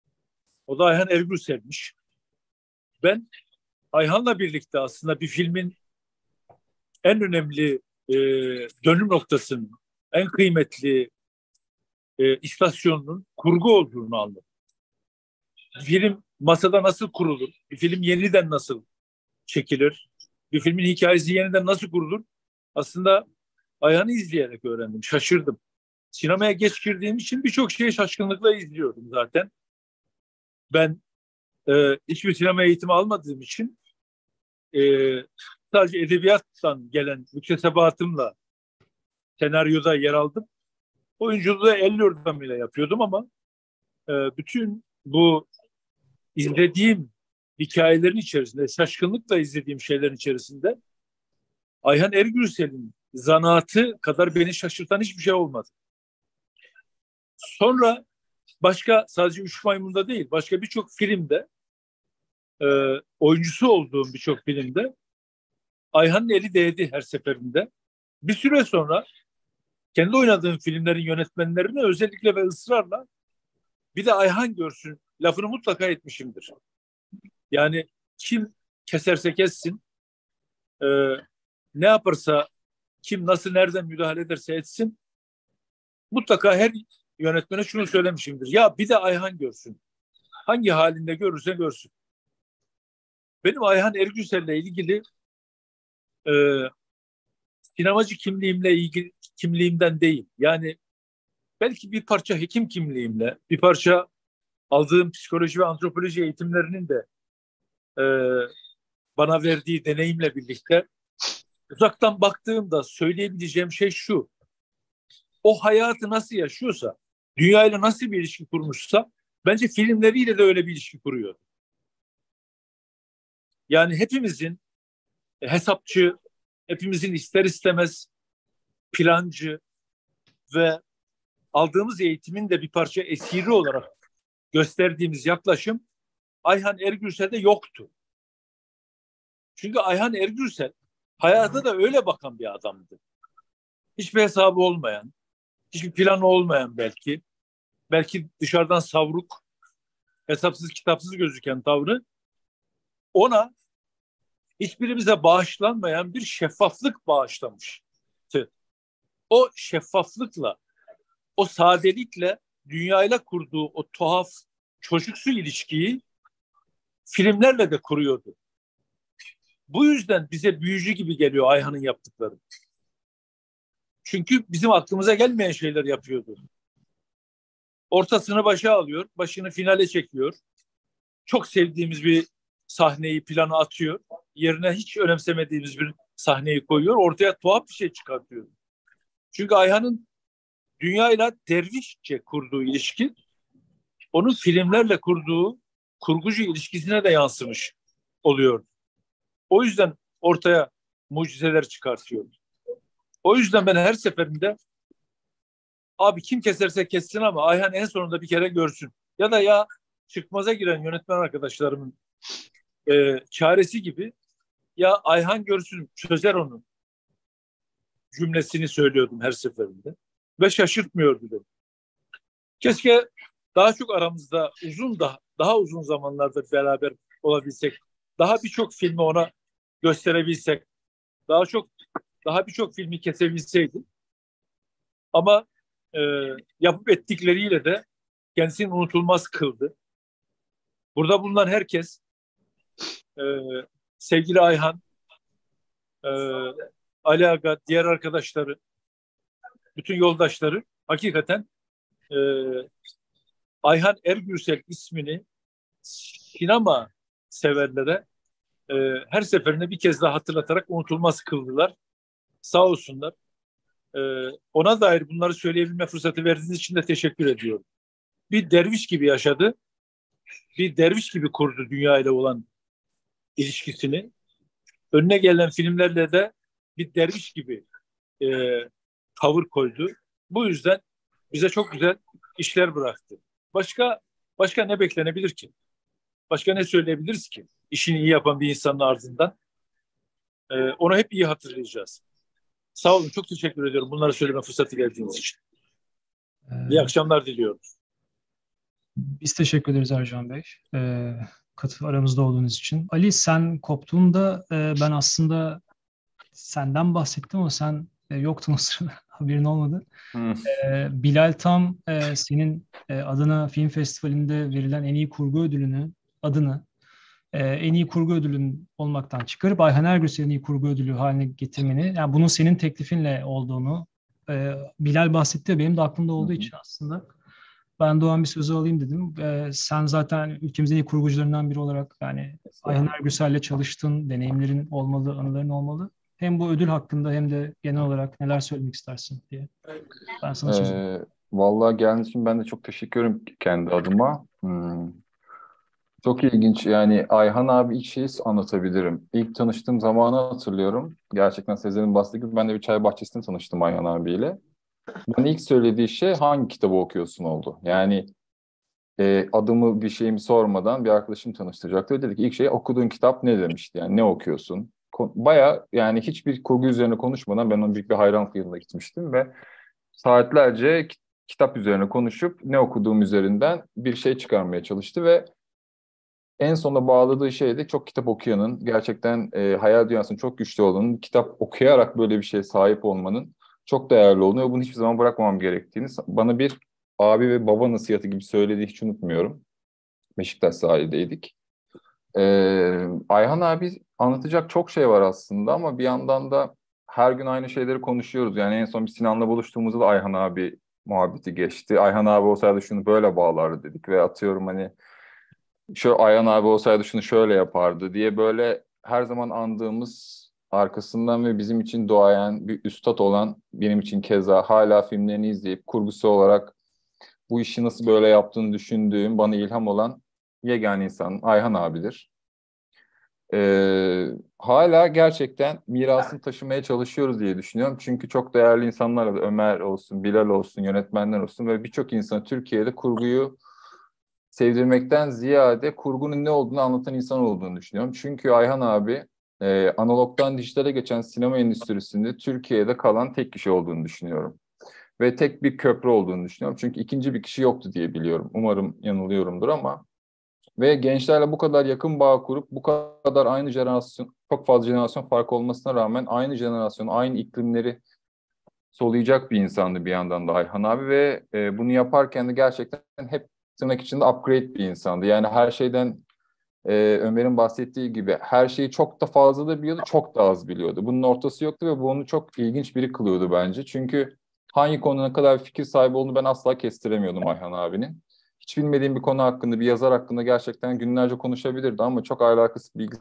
O da Ayhan Ergürsel'miş. Ben Ayhan'la birlikte aslında bir filmin en önemli e, dönüm noktasının, en kıymetli e, istasyonunun kurgu olduğunu anladım. Bir film masada nasıl kurulur? Bir film yeniden nasıl çekilir? Bir filmin hikayesi yeniden nasıl kurulur? Aslında Ayhan'ı izleyerek öğrendim. Şaşırdım. Sinemaya geç girdiğim için birçok şeyi şaşkınlıkla izliyordum zaten. Ben e, hiçbir sinema eğitimi almadığım için e, sadece edebiyattan gelen müktesebatımla senaryoda yer aldım. Oyunculuğu da el yordamıyla yapıyordum ama e, bütün bu izlediğim hikayelerin içerisinde, şaşkınlıkla izlediğim şeylerin içerisinde Ayhan Ergürsel'in zanaatı kadar beni şaşırtan hiçbir şey olmadı. Sonra başka, sadece Üç Maymun'da değil, başka birçok filmde, e, oyuncusu olduğum birçok filmde Ayhan'ın eli değdi her seferinde. Bir süre sonra kendi oynadığım filmlerin yönetmenlerine özellikle ve ısrarla bir de Ayhan görsün lafını mutlaka etmişimdir. Yani kim keserse kessin, e, ne yaparsa, kim nasıl nereden müdahale ederse etsin, mutlaka her yönetmene şunu söylemişimdir. Ya bir de Ayhan görsün. Hangi halinde görürse görsün. Benim Ayhan Ergürsel'le ilgili e, sinemacı kimliğimle ilgili kimliğimden değil. Yani belki bir parça hekim kimliğimle, bir parça aldığım psikoloji ve antropoloji eğitimlerinin de e, bana verdiği deneyimle birlikte uzaktan baktığımda söyleyebileceğim şey şu: o hayatı nasıl yaşıyorsa, dünyayla nasıl bir ilişki kurmuşsa, bence filmleriyle de öyle bir ilişki kuruyor. Yani hepimizin hesapçı, hepimizin ister istemez plancı ve aldığımız eğitimin de bir parça esiri olarak gösterdiğimiz yaklaşım Ayhan Ergürsel'de yoktu. Çünkü Ayhan Ergürsel hayata da öyle bakan bir adamdı. Hiçbir hesabı olmayan, hiçbir planı olmayan belki, belki dışarıdan savruk, hesapsız kitapsız gözüken tavrı ona hiçbirimize bağışlanmayan bir şeffaflık bağışlamıştı. O şeffaflıkla, o sadelikle dünyayla kurduğu o tuhaf çocuksu ilişkiyi filmlerle de kuruyordu. Bu yüzden bize büyücü gibi geliyor Ayhan'ın yaptıkları. Çünkü bizim aklımıza gelmeyen şeyler yapıyordu. Ortasını başa alıyor, başını finale çekiyor. Çok sevdiğimiz bir sahneyi plana atıyor. Yerine hiç önemsemediğimiz bir sahneyi koyuyor. Ortaya tuhaf bir şey çıkartıyor. Çünkü Ayhan'ın dünyayla dervişçe kurduğu ilişki, onun filmlerle kurduğu kurgucu ilişkisine de yansımış oluyor. O yüzden ortaya mucizeler çıkartıyor. O yüzden ben her seferinde abi kim keserse kessin ama Ayhan en sonunda bir kere görsün. Ya da ya çıkmaza giren yönetmen arkadaşlarımın e, çaresi gibi, ya Ayhan görsün çözer onu cümlesini söylüyordum her seferinde. Ve şaşırtmıyordu beni. Keşke daha çok aramızda uzun da daha uzun zamanlarda beraber olabilsek. Daha birçok filmi ona gösterebilsek. Daha çok daha birçok filmi kesebilseydi. Ama e, yapıp ettikleriyle de kendisini unutulmaz kıldı. Burada bulunan herkes, e, sevgili Ayhan, e, Ali Aga, diğer arkadaşları, bütün yoldaşları hakikaten e, Ayhan Ergürsel ismini sinema severlere e, her seferinde bir kez daha hatırlatarak unutulmaz kıldılar. Sağ olsunlar. E, ona dair bunları söyleyebilme fırsatı verdiğiniz için de teşekkür ediyorum. Bir derviş gibi yaşadı. Bir derviş gibi kurdu dünya ile olan ilişkisini. Önüne gelen filmlerle de bir derviş gibi e, tavır koydu. Bu yüzden bize çok güzel işler bıraktı. Başka başka ne beklenebilir ki? Başka ne söyleyebiliriz ki? İşini iyi yapan bir insanın ardından. E, onu hep iyi hatırlayacağız. Sağ olun, çok teşekkür ediyorum bunları söyleme fırsatı verdiğiniz için. Ee, İyi akşamlar diliyorum. Biz teşekkür ederiz Ercan Bey. Ee, katı aramızda olduğunuz için. Ali, sen koptuğunda e, ben aslında senden bahsettim ama sen e, yoktun o sırada. Haberin olmadı. Hmm. Ee, Bilal Tam e, senin e, adına film festivalinde verilen en iyi kurgu ödülünü adını e, en iyi kurgu ödülün olmaktan çıkarıp Ayhan Ergürsel'in en iyi kurgu ödülü haline getirmeni, yani bunun senin teklifinle olduğunu e, Bilal bahsetti. Benim de aklımda olduğu için aslında ben de o an bir sözü alayım dedim. E, sen zaten ülkemizin en iyi kurgucularından biri olarak yani Ayhan Ergürsel'le çalıştın, deneyimlerin olmalı, anıların olmalı. Hem bu ödül hakkında hem de genel olarak neler söylemek istersin diye. Ben sana sözü Ee, vallahi geldiğiniz için ben de çok teşekkür ederim kendi adıma. Hmm. Çok ilginç. Yani Ayhan abi ilk şeyi anlatabilirim. İlk tanıştığım zamanı hatırlıyorum. Gerçekten Sezer'in bahsettiği gibi ben de bir çay bahçesinde tanıştım Ayhan abiyle. Ben ilk söylediği şey hangi kitabı okuyorsun oldu. Yani e, adımı bir şeyimi sormadan bir arkadaşım tanıştıracaktı. Dedi ki ilk şey okuduğun kitap ne demişti. Yani ne okuyorsun? Baya yani hiçbir kurgu üzerine konuşmadan ben onun büyük bir hayranlık yılına gitmiştim ve saatlerce kitap üzerine konuşup ne okuduğum üzerinden bir şey çıkarmaya çalıştı ve en sonunda bağladığı şey de çok kitap okuyanın, gerçekten e, hayal dünyasının çok güçlü olduğunun, kitap okuyarak böyle bir şeye sahip olmanın çok değerli olduğunu ve bunu hiçbir zaman bırakmamam gerektiğini bana bir abi ve baba nasihatı gibi söylediği hiç unutmuyorum. Beşiktaş sahildeydik. Ee, Ayhan abi anlatacak çok şey var aslında ama bir yandan da her gün aynı şeyleri konuşuyoruz. Yani en son bir Sinan'la buluştuğumuzda da Ayhan abi muhabbeti geçti. Ayhan abi olsaydı şunu böyle bağlardı dedik ve atıyorum hani şu Ayhan abi olsaydı şunu şöyle yapardı diye böyle her zaman andığımız arkasından ve bizim için doğayan bir üstad olan, benim için keza hala filmlerini izleyip kurgusu olarak bu işi nasıl böyle yaptığını düşündüğüm, bana ilham olan yegane insan Ayhan abidir. Ee, hala gerçekten mirasını taşımaya çalışıyoruz diye düşünüyorum. Çünkü çok değerli insanlar var. Ömer olsun, Bilal olsun, yönetmenler olsun ve birçok insan Türkiye'de kurguyu sevdirmekten ziyade kurgunun ne olduğunu anlatan insan olduğunu düşünüyorum. Çünkü Ayhan abi e, analogdan dijitale geçen sinema endüstrisinde Türkiye'de kalan tek kişi olduğunu düşünüyorum. Ve tek bir köprü olduğunu düşünüyorum. Çünkü ikinci bir kişi yoktu diye biliyorum. Umarım yanılıyorumdur ama. Ve gençlerle bu kadar yakın bağ kurup bu kadar aynı jenerasyon, çok fazla jenerasyon farkı olmasına rağmen aynı jenerasyon, aynı iklimleri soluyacak bir insandı bir yandan da Ayhan abi ve e, bunu yaparken de gerçekten hep tırnak içinde upgrade bir insandı. Yani her şeyden e, Ömer'in bahsettiği gibi her şeyi çok da fazla da biliyordu, çok da az biliyordu. Bunun ortası yoktu ve bu onu çok ilginç biri kılıyordu bence. Çünkü hangi konuda ne kadar fikir sahibi olduğunu ben asla kestiremiyordum Ayhan abinin. Hiç bilmediğim bir konu hakkında, bir yazar hakkında gerçekten günlerce konuşabilirdi ama çok alakasız bilgi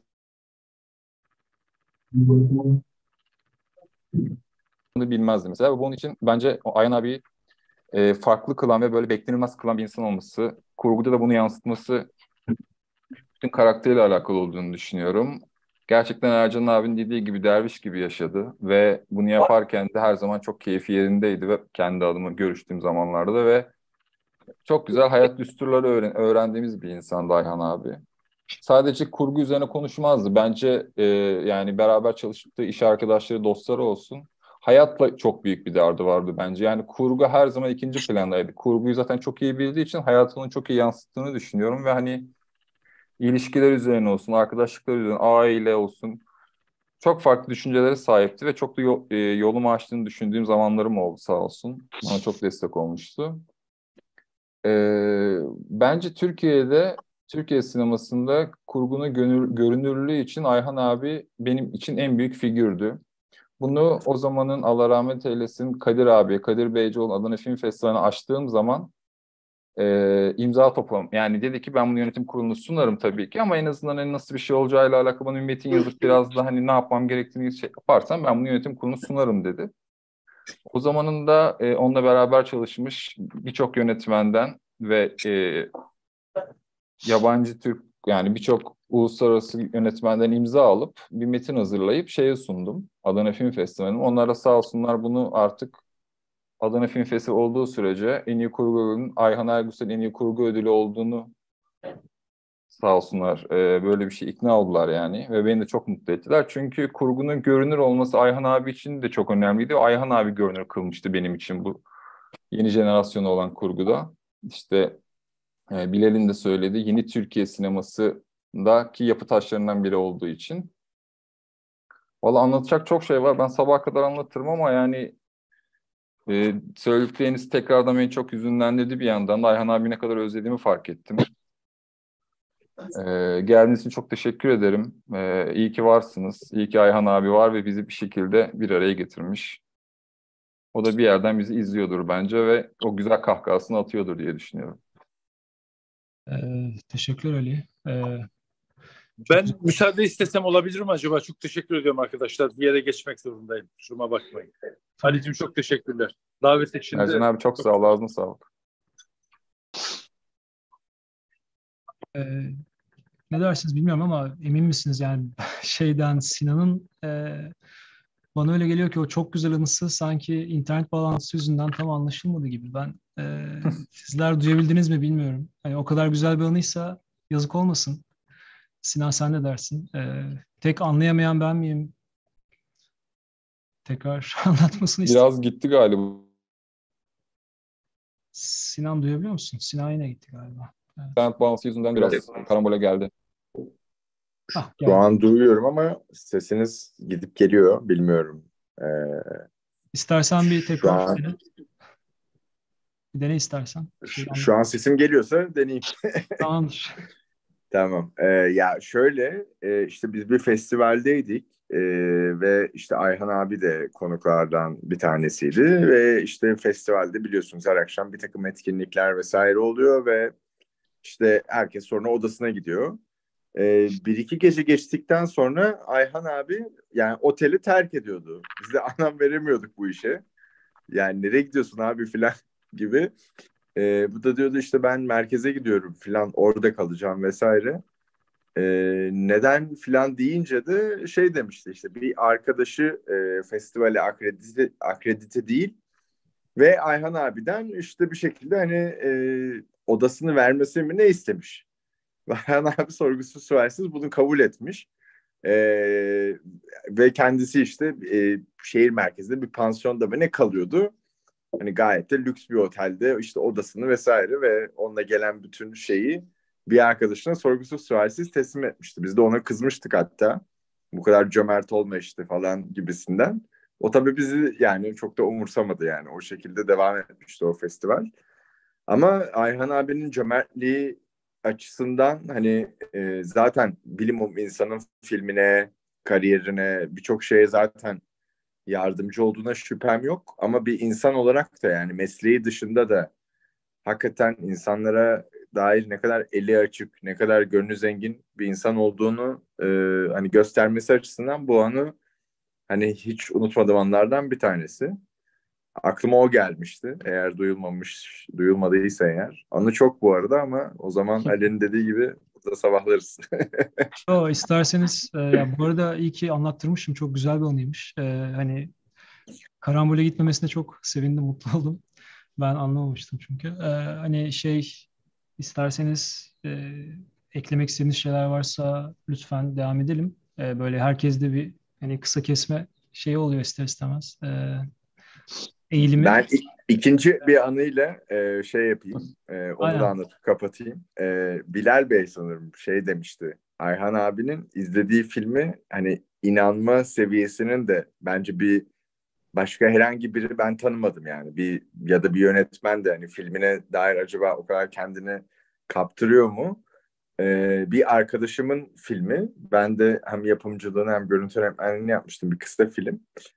bilmezdi mesela. Ve bunun için bence o Ayhan abi e, farklı kılan ve böyle beklenilmez kılan bir insan olması, kurguda da bunu yansıtması bütün karakteriyle alakalı olduğunu düşünüyorum. Gerçekten Ercan abinin dediği gibi derviş gibi yaşadı ve bunu yaparken de her zaman çok keyfi yerindeydi ve kendi adıma görüştüğüm zamanlarda da ve çok güzel hayat düsturları öğren öğrendiğimiz bir insandı Ayhan abi. Sadece kurgu üzerine konuşmazdı. Bence e, yani beraber çalıştığı iş arkadaşları, dostları olsun. Hayatla çok büyük bir derdi vardı bence. Yani kurgu her zaman ikinci plandaydı. Kurguyu zaten çok iyi bildiği için hayatını çok iyi yansıttığını düşünüyorum ve hani ilişkiler üzerine olsun, arkadaşlıklar üzerine, aile olsun çok farklı düşüncelere sahipti ve çok da yol, e, yolumu açtığını düşündüğüm zamanlarım oldu sağ olsun. Bana çok destek olmuştu. E, bence Türkiye'de, Türkiye sinemasında kurgunun gönül, görünürlüğü için Ayhan abi benim için en büyük figürdü. Bunu o zamanın Allah rahmet eylesin Kadir abi, Kadir Beycioğlu Adana Film Festivali'ni açtığım zaman e, imza toplam. Yani dedi ki ben bunu yönetim kuruluna sunarım tabii ki ama en azından hani nasıl bir şey olacağıyla alakalı bana bir metin yazıp biraz da hani ne yapmam gerektiğini şey yaparsam ben bunu yönetim kuruluna sunarım dedi. O zamanın da e, onunla beraber çalışmış birçok yönetmenden ve e, yabancı Türk yani birçok uluslararası yönetmenden imza alıp bir metin hazırlayıp şeye sundum. Adana Film Festivali'ne. Onlar da sağ olsunlar bunu artık Adana Film Festivali olduğu sürece en iyi kurgu ödülünün Ayhan Ergüsel'in en iyi kurgu ödülü olduğunu sağ olsunlar e, böyle bir şey ikna oldular yani ve beni de çok mutlu ettiler. Çünkü kurgunun görünür olması Ayhan abi için de çok önemliydi. Ayhan abi görünür kılmıştı benim için bu yeni jenerasyonu olan kurguda. İşte e, Bilal'in de söylediği yeni Türkiye sinemasındaki yapı taşlarından biri olduğu için. Valla anlatacak çok şey var. Ben sabaha kadar anlatırım ama yani e, söyledikleriniz tekrardan beni çok hüzünlendirdi bir yandan da. Ayhan abi ne kadar özlediğimi fark ettim. Ee, geldiğiniz için çok teşekkür ederim. Ee, iyi ki varsınız. İyi ki Ayhan abi var ve bizi bir şekilde bir araya getirmiş. O da bir yerden bizi izliyordur bence ve o güzel kahkahasını atıyordur diye düşünüyorum. Ee, teşekkürler Ali. Ee, Ben müsaade istesem olabilir mi acaba? Çok teşekkür ediyorum arkadaşlar. Bir yere geçmek zorundayım. Kusuruma bakmayın. Ali'cim çok teşekkürler. Davet için de... Ercan abi çok sağ ol. Ağzına sağlık. e, ne dersiniz bilmiyorum ama emin misiniz yani şeyden Sinan'ın e, bana öyle geliyor ki o çok güzel anısı sanki internet bağlantısı yüzünden tam anlaşılmadı gibi. Ben e, sizler duyabildiniz mi bilmiyorum. Hani o kadar güzel bir anıysa yazık olmasın. Sinan sen ne dersin? E, tek anlayamayan ben miyim? Tekrar anlatmasını istiyorum. Biraz gitti galiba. Sinan duyabiliyor musun? Sinan yine gitti galiba. Evet. İnternet bağlantısı yüzünden biraz karambole geldi. Ah, Şu an duyuyorum ama sesiniz gidip geliyor. Bilmiyorum. Ee, İstersen bir tekrar an, dene. Bir dene istersen. Şu, şu an sesim geliyorsa deneyeyim. Tamamdır. Tamam. Ee, ya şöyle e, işte biz bir festivaldeydik e, ve işte Ayhan abi de konuklardan bir tanesiydi ve işte festivalde biliyorsunuz her akşam bir takım etkinlikler vesaire oluyor ve işte herkes sonra odasına gidiyor. Ee, bir iki gece geçtikten sonra Ayhan abi yani oteli terk ediyordu. Biz de anlam veremiyorduk bu işe. Yani nereye gidiyorsun abi filan gibi. Ee, bu da diyordu işte ben merkeze gidiyorum filan orada kalacağım vesaire. Ee, neden filan deyince de şey demişti işte bir arkadaşı e, festivale akredite, akredite değil ve Ayhan abiden işte bir şekilde hani e, odasını vermesi mi ne istemiş. Ve Ayhan abi sorgusuz sualsiz bunu kabul etmiş. Ee, ve kendisi işte e, şehir merkezinde bir pansiyonda mı ne kalıyordu. Hani gayet de lüks bir otelde işte odasını vesaire ve onunla gelen bütün şeyi bir arkadaşına sorgusuz sualsiz teslim etmişti. Biz de ona kızmıştık hatta. Bu kadar cömert olma işte falan gibisinden. O tabii bizi yani çok da umursamadı yani. O şekilde devam etmişti o festival. Ama Ayhan abinin cömertliği açısından hani e, zaten bilim insanın filmine, kariyerine, birçok şeye zaten yardımcı olduğuna şüphem yok. Ama bir insan olarak da yani mesleği dışında da hakikaten insanlara dair ne kadar eli açık, ne kadar gönlü zengin bir insan olduğunu e, hani göstermesi açısından bu anı hani hiç unutmadığım anlardan bir tanesi. Aklıma o gelmişti. Eğer duyulmamış, duyulmadıysa eğer. Anı çok bu arada ama o zaman Ali'nin dediği gibi burada sabahlarız. O isterseniz e, ya bu arada iyi ki anlattırmışım. Çok güzel bir anıymış. E, hani karambole gitmemesine çok sevindim, mutlu oldum. Ben anlamamıştım çünkü. E, hani şey isterseniz e, eklemek istediğiniz şeyler varsa lütfen devam edelim. E, böyle herkeste bir hani kısa kesme şey oluyor ister istemez. E, eğilimi. Ben ik- ikinci bir anıyla e, şey yapayım. E, onu da Aynen. anlatıp kapatayım. E, Bilal Bey sanırım şey demişti. Ayhan abinin izlediği filmi hani inanma seviyesinin de bence bir başka herhangi biri ben tanımadım yani. Bir ya da bir yönetmen de hani filmine dair acaba o kadar kendini kaptırıyor mu? E, bir arkadaşımın filmi. Ben de hem yapımcılığını hem görüntü yönetmenliğini yapmıştım bir kısa film.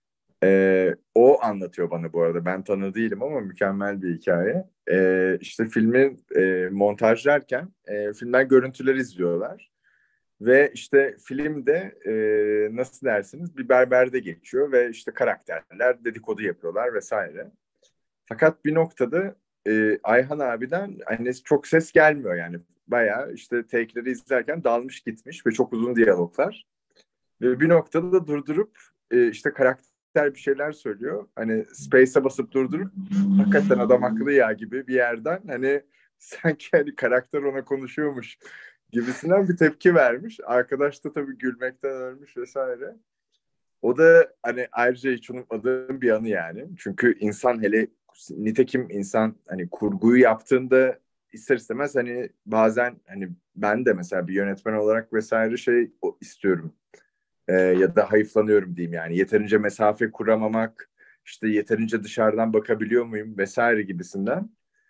Ee, o anlatıyor bana bu arada. Ben tanı değilim ama mükemmel bir hikaye. Ee, işte filmi e, montajlarken e, filmden görüntüler izliyorlar. Ve işte filmde e, nasıl dersiniz bir berberde geçiyor ve işte karakterler dedikodu yapıyorlar vesaire. Fakat bir noktada e, Ayhan abiden hani çok ses gelmiyor yani. Bayağı işte take'leri izlerken dalmış gitmiş ve çok uzun diyaloglar. Ve bir noktada da durdurup e, işte karakter bir şeyler söylüyor. Hani space'e basıp durdurup hakikaten adam haklı ya gibi bir yerden hani sanki hani karakter ona konuşuyormuş gibisinden bir tepki vermiş. Arkadaş da tabii gülmekten ölmüş vesaire. O da hani ayrıca hiç unutmadığım bir anı yani. Çünkü insan hele nitekim insan hani kurguyu yaptığında ister istemez hani bazen hani ben de mesela bir yönetmen olarak vesaire şey istiyorum. Ee, ya da hayıflanıyorum diyeyim yani. Yeterince mesafe kuramamak, işte yeterince dışarıdan bakabiliyor muyum vesaire gibisinden.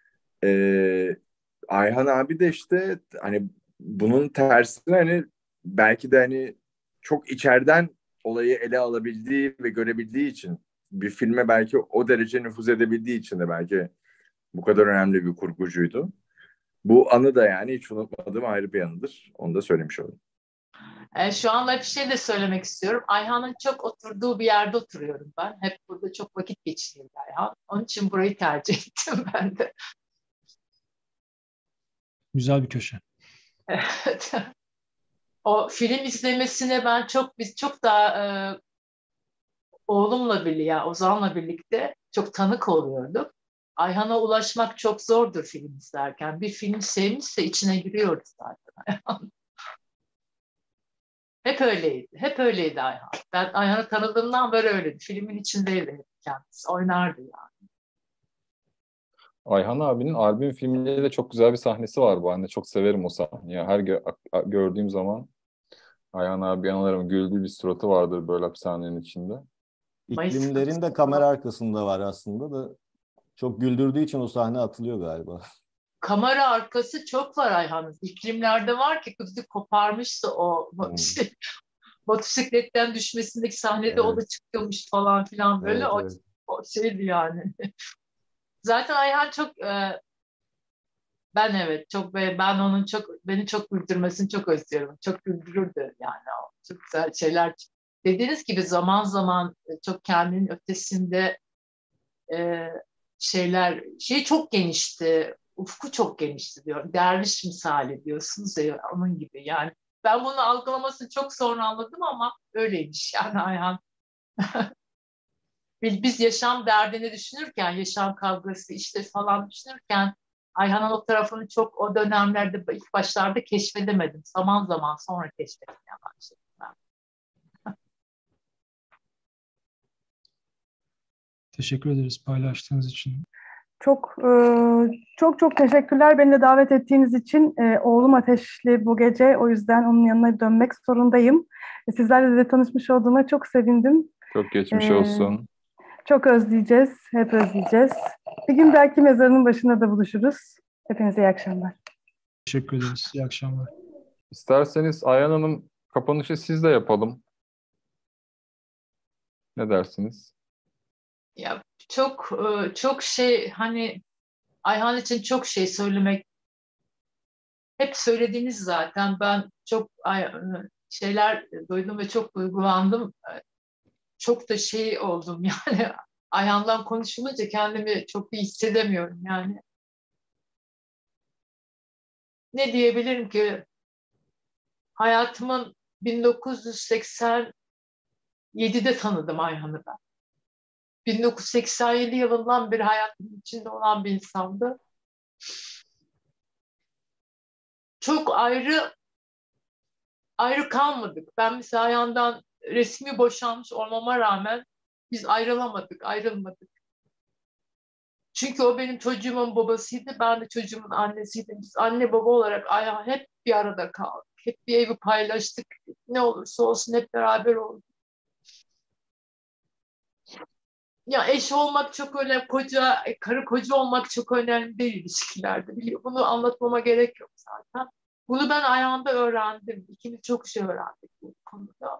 Ee, Ayhan abi de işte hani bunun tersine hani belki de hani çok içeriden olayı ele alabildiği ve görebildiği için bir filme belki o derece nüfuz edebildiği için de belki bu kadar önemli bir kurgucuydu. Bu anı da yani hiç unutmadığım ayrı bir anıdır. Onu da söylemiş olayım. E, şu anda bir şey de söylemek istiyorum. Ayhan'ın çok oturduğu bir yerde oturuyorum ben. Hep burada çok vakit geçirdim Ayhan. Onun için burayı tercih ettim ben de. Güzel bir köşe. Evet. O film izlemesine ben çok biz çok daha e, oğlumla birlikte ya Ozan'la birlikte çok tanık oluyorduk. Ayhan'a ulaşmak çok zordur film izlerken. Bir film sevmişse içine giriyoruz zaten. Hep öyleydi. Hep öyleydi Ayhan. Ben Ayhan'ı tanıdığımdan beri öyleydi. Filmin içindeydi hep kendisi. Oynardı yani. Ayhan abinin albüm filminde de çok güzel bir sahnesi var bu. Ben de çok severim o sahneyi. Her gö- gördüğüm zaman Ayhan abi anılarım güldüğü bir suratı vardır böyle hapishanenin içinde. İklimlerin de kamera arkasında var aslında da çok güldürdüğü için o sahne atılıyor galiba. kamera arkası çok var Ayhan'ın. İklimlerde var ki kızı koparmışsa o Hmm. şey, motosikletten düşmesindeki sahnede Evet. o da çıkıyormuş falan filan böyle. Evet, o, evet. o şeydi yani. Zaten Ayhan çok e, ben evet çok be- ben onun çok beni çok güldürmesini çok özlüyorum. Çok güldürürdü yani o çok güzel şeyler. Dediğiniz gibi zaman zaman e, çok kendinin ötesinde e, şeyler şey çok genişti. Ufku çok genişti diyor. Derviş misali diyorsunuz ya onun gibi yani. Ben bunu algılamasını çok sonra anladım ama öyleymiş yani Ayhan. Biz, biz yaşam derdini düşünürken, yaşam kavgası işte falan düşünürken Ayhan'ın o tarafını çok o dönemlerde ilk başlarda keşfedemedim. Zaman zaman sonra keşfetmeye başladım ben. Teşekkür ederiz paylaştığınız için. Çok e, çok çok teşekkürler beni de davet ettiğiniz için. E, oğlum ateşli bu gece, o yüzden onun yanına dönmek zorundayım. E, sizlerle de tanışmış olduğuma çok sevindim. Çok geçmiş E, olsun. Çok özleyeceğiz, hep özleyeceğiz. Bir gün belki mezarının başında da buluşuruz. Hepinize iyi akşamlar. Teşekkür ederiz. İyi akşamlar. İsterseniz Ayhan Hanım kapanışı siz de yapalım. Ne dersiniz? Ya çok e, çok şey hani Ayhan için çok şey söylemek hep söylediğiniz zaten ben çok ay- şeyler duydum ve çok duygulandım. Çok da şey oldum yani Ayhan'dan konuşulunca kendimi çok iyi hissedemiyorum yani. Ne diyebilirim ki hayatımın bin dokuz yüz seksen yedide tanıdım Ayhan'ı ben. bin dokuz yüz seksen yedi yılından beri hayatımın içinde olan bir insandı. Çok ayrı ayrı kalmadık. Ben mesela Ayhan'dan resmi boşanmış olmama rağmen biz ayrılamadık, ayrılmadık. Çünkü o benim çocuğumun babasıydı, ben de çocuğumun annesiydim. Biz anne baba olarak Ayhan hep bir arada kaldık. Hep bir evi paylaştık. Ne olursa olsun hep beraber olduk. Ya eş olmak çok önemli, koca, karı koca olmak çok önemli değil ilişkilerde. Biliyor. Bunu anlatmama gerek yok zaten. Bunu ben Ayhan'da öğrendim. İkimiz çok şey öğrendik bu konuda.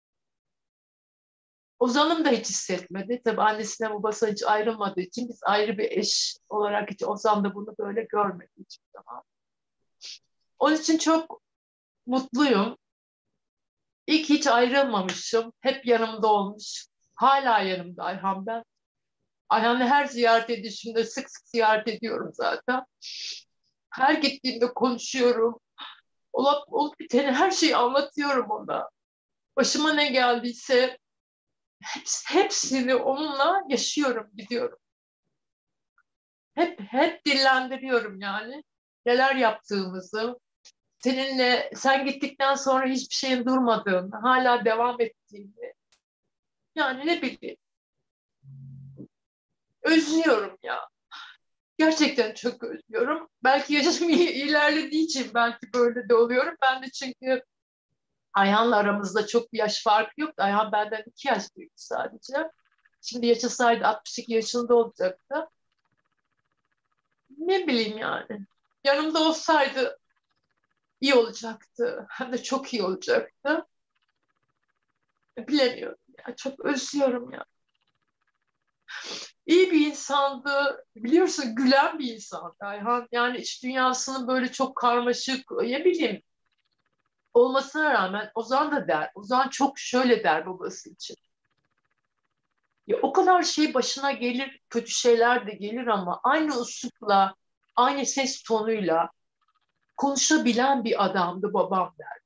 Ozan'ım da hiç hissetmedi. Tabii annesinden babası hiç ayrılmadığı için biz ayrı bir eş olarak hiç Ozan da bunu böyle görmedi hiçbir zaman. Onun için çok mutluyum. İlk hiç ayrılmamışım. Hep yanımda olmuş. Hala yanımda Ayhan ben. Ayhan'ı her ziyaret edişimde sık sık ziyaret ediyorum zaten. Her gittiğimde konuşuyorum. Olup, olup biteni her şeyi anlatıyorum ona. Başıma ne geldiyse hepsi, hepsini onunla yaşıyorum, gidiyorum. Hep hep dillendiriyorum yani. Neler yaptığımızı, seninle sen gittikten sonra hiçbir şeyin durmadığını, hala devam ettiğini. Yani ne bileyim. Özlüyorum ya. Gerçekten çok özlüyorum. Belki yaşım ilerlediği için belki böyle de oluyorum. Ben de çünkü Ayhan'la aramızda çok bir yaş farkı yok. Ayhan benden iki yaş büyük sadece. Şimdi yaşasaydı altmış iki yaşında olacaktı. Ne bileyim yani. Yanımda olsaydı iyi olacaktı. Hem de çok iyi olacaktı. Bilemiyorum ya. Çok özlüyorum ya. İyi bir insandı. Biliyorsun gülen bir insandı Ayhan. Yani iç dünyasının böyle çok karmaşık, ne bileyim, olmasına rağmen Ozan da der. Ozan çok şöyle der babası için. Ya o kadar şey başına gelir, kötü şeyler de gelir ama aynı üslupla, aynı ses tonuyla konuşabilen bir adamdı babam der.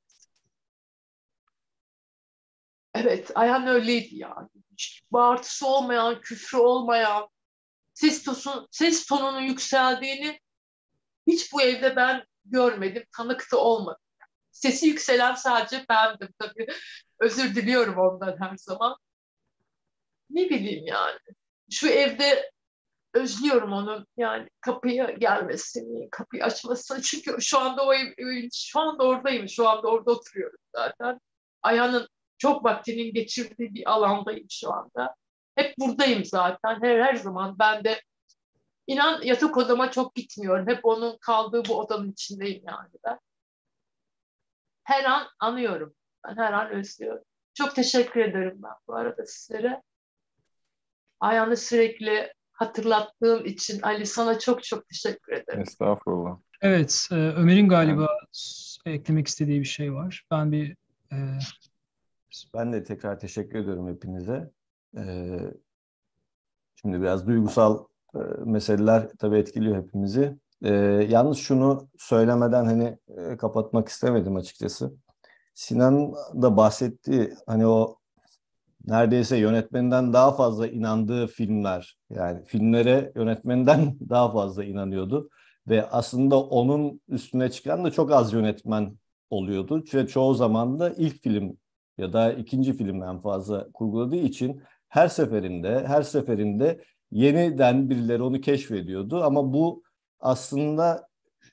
Evet, Ayhan öyleydi yani. Hiç bağırtısı olmayan, küfrü olmayan, ses, tosun, ses tonunun yükseldiğini hiç bu evde ben görmedim, tanık da olmadım. Sesi yükselen sadece bendim tabii. Özür diliyorum ondan her zaman. Ne bileyim yani. Şu evde özlüyorum onun yani kapıya gelmesini, kapıyı açmasını. Çünkü şu anda o ev, şu anda oradayım, şu anda orada oturuyorum zaten. Ayhan'ın çok vaktinin geçirdiği bir alandayım şu anda. Hep buradayım zaten. Her, her zaman ben de İnan yatak odama çok gitmiyorum. Hep onun kaldığı bu odanın içindeyim yani ben. Her an anıyorum. Ben her an özlüyorum. Çok teşekkür ederim ben bu arada sizlere. Ayhan'ı sürekli hatırlattığım için Ali sana çok çok teşekkür ederim. Estağfurullah. Evet, e, Ömer'in galiba yani eklemek istediği bir şey var. Ben bir e... ben de tekrar teşekkür ediyorum hepinize. Ee, şimdi biraz duygusal e, meseleler tabii etkiliyor hepimizi. Ee, yalnız şunu söylemeden hani e, kapatmak istemedim açıkçası. Sinan da bahsetti, hani o neredeyse yönetmeninden daha fazla inandığı filmler, yani filmlere yönetmeninden daha fazla inanıyordu ve aslında onun üstüne çıkan da çok az yönetmen oluyordu ve çoğu zaman da ilk film ya da ikinci filmden fazla kurguladığı için her seferinde her seferinde yeniden birileri onu keşfediyordu ama bu aslında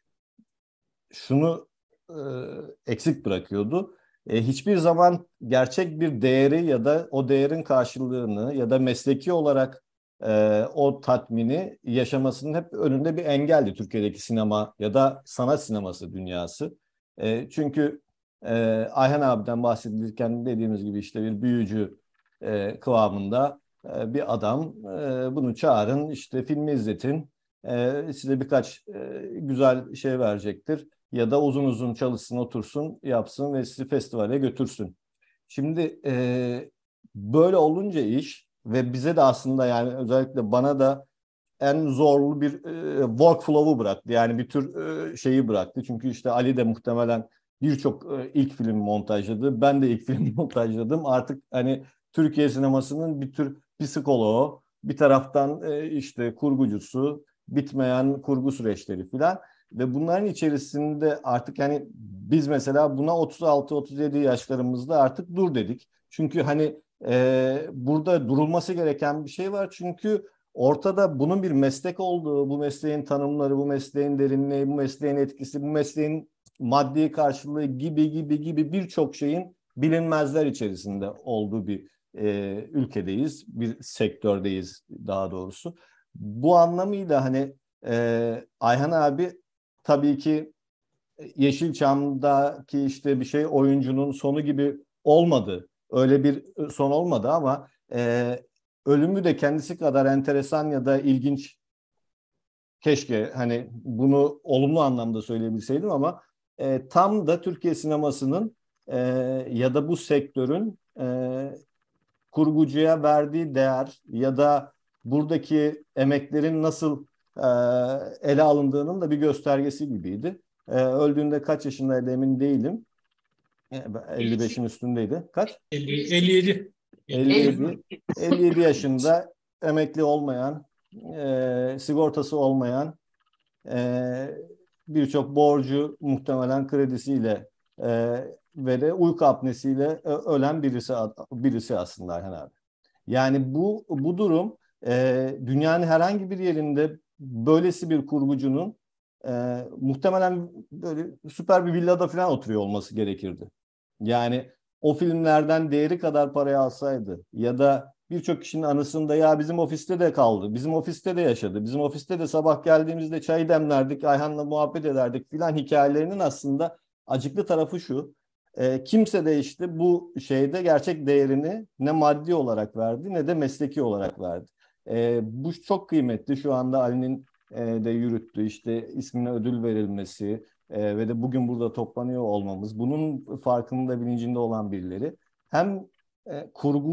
şunu e, eksik bırakıyordu. E, hiçbir zaman gerçek bir değeri ya da o değerin karşılığını ya da mesleki olarak e, o tatmini yaşamasının hep önünde bir engeldi Türkiye'deki sinema ya da sanat sineması dünyası. E, çünkü e, Ayhan abiden bahsedilirken dediğimiz gibi işte bir büyücü e, kıvamında e, bir adam, e, bunu çağırın, işte filmi izletin, e, size birkaç e, güzel şey verecektir. Ya da uzun uzun çalışsın, otursun, yapsın ve sizi festivale götürsün. Şimdi e, böyle olunca iş ve bize de aslında, yani özellikle bana da en zorlu bir e, workflow'u bıraktı. Yani bir tür e, şeyi bıraktı. Çünkü işte Ali de muhtemelen birçok e, ilk film montajladı. Ben de ilk film montajladım. Artık hani Türkiye sinemasının bir tür psikoloğu, bir taraftan e, işte kurgucusu, bitmeyen kurgu süreçleri filan. Ve bunların içerisinde artık hani biz mesela buna otuz altı otuz yedi yaşlarımızda artık dur dedik. Çünkü hani e, burada durulması gereken bir şey var. Çünkü ortada bunun bir meslek olduğu, bu mesleğin tanımları, bu mesleğin derinliği, bu mesleğin etkisi, bu mesleğin maddi karşılığı gibi gibi gibi birçok şeyin bilinmezler içerisinde olduğu bir e, ülkedeyiz, bir sektördeyiz daha doğrusu. Bu anlamıyla hani e, Ayhan abi tabii ki Yeşilçam'daki işte bir şey oyuncunun sonu gibi olmadı. Öyle bir son olmadı ama e, ölümü de kendisi kadar enteresan ya da ilginç. Keşke hani bunu olumlu anlamda söyleyebilseydim ama e, tam da Türkiye sinemasının e, ya da bu sektörün e, kurgucuya verdiği değer ya da buradaki emeklerin nasıl e, ele alındığının da bir göstergesi gibiydi. E, öldüğünde kaç yaşındaydı emin değilim. E, elli beşin üstündeydi. Kaç? elli, elli yedi. elli yedi. elli yedi yaşında emekli olmayan, e, sigortası olmayan, e, birçok borcu muhtemelen kredisiyle e, ve de uyku apnesiyle ölen birisi birisi aslında Ayhan abi. Yani bu bu durum e, dünyanın herhangi bir yerinde böylesi bir kurgucunun e, muhtemelen böyle süper bir villada falan oturuyor olması gerekirdi. Yani o filmlerden değeri kadar parayı alsaydı ya da birçok kişinin anısında ya bizim ofiste de kaldı, bizim ofiste de yaşadı, bizim ofiste de sabah geldiğimizde çay demlerdik, Ayhan'la muhabbet ederdik filan hikayelerinin aslında acıklı tarafı şu. E, kimse de işte bu şeyde gerçek değerini ne maddi olarak verdi ne de mesleki olarak verdi. E, bu çok kıymetli. Şu anda Ali'nin e, de yürüttüğü işte ismine ödül verilmesi e, ve de bugün burada toplanıyor olmamız. Bunun farkında, bilincinde olan birileri. Hem e,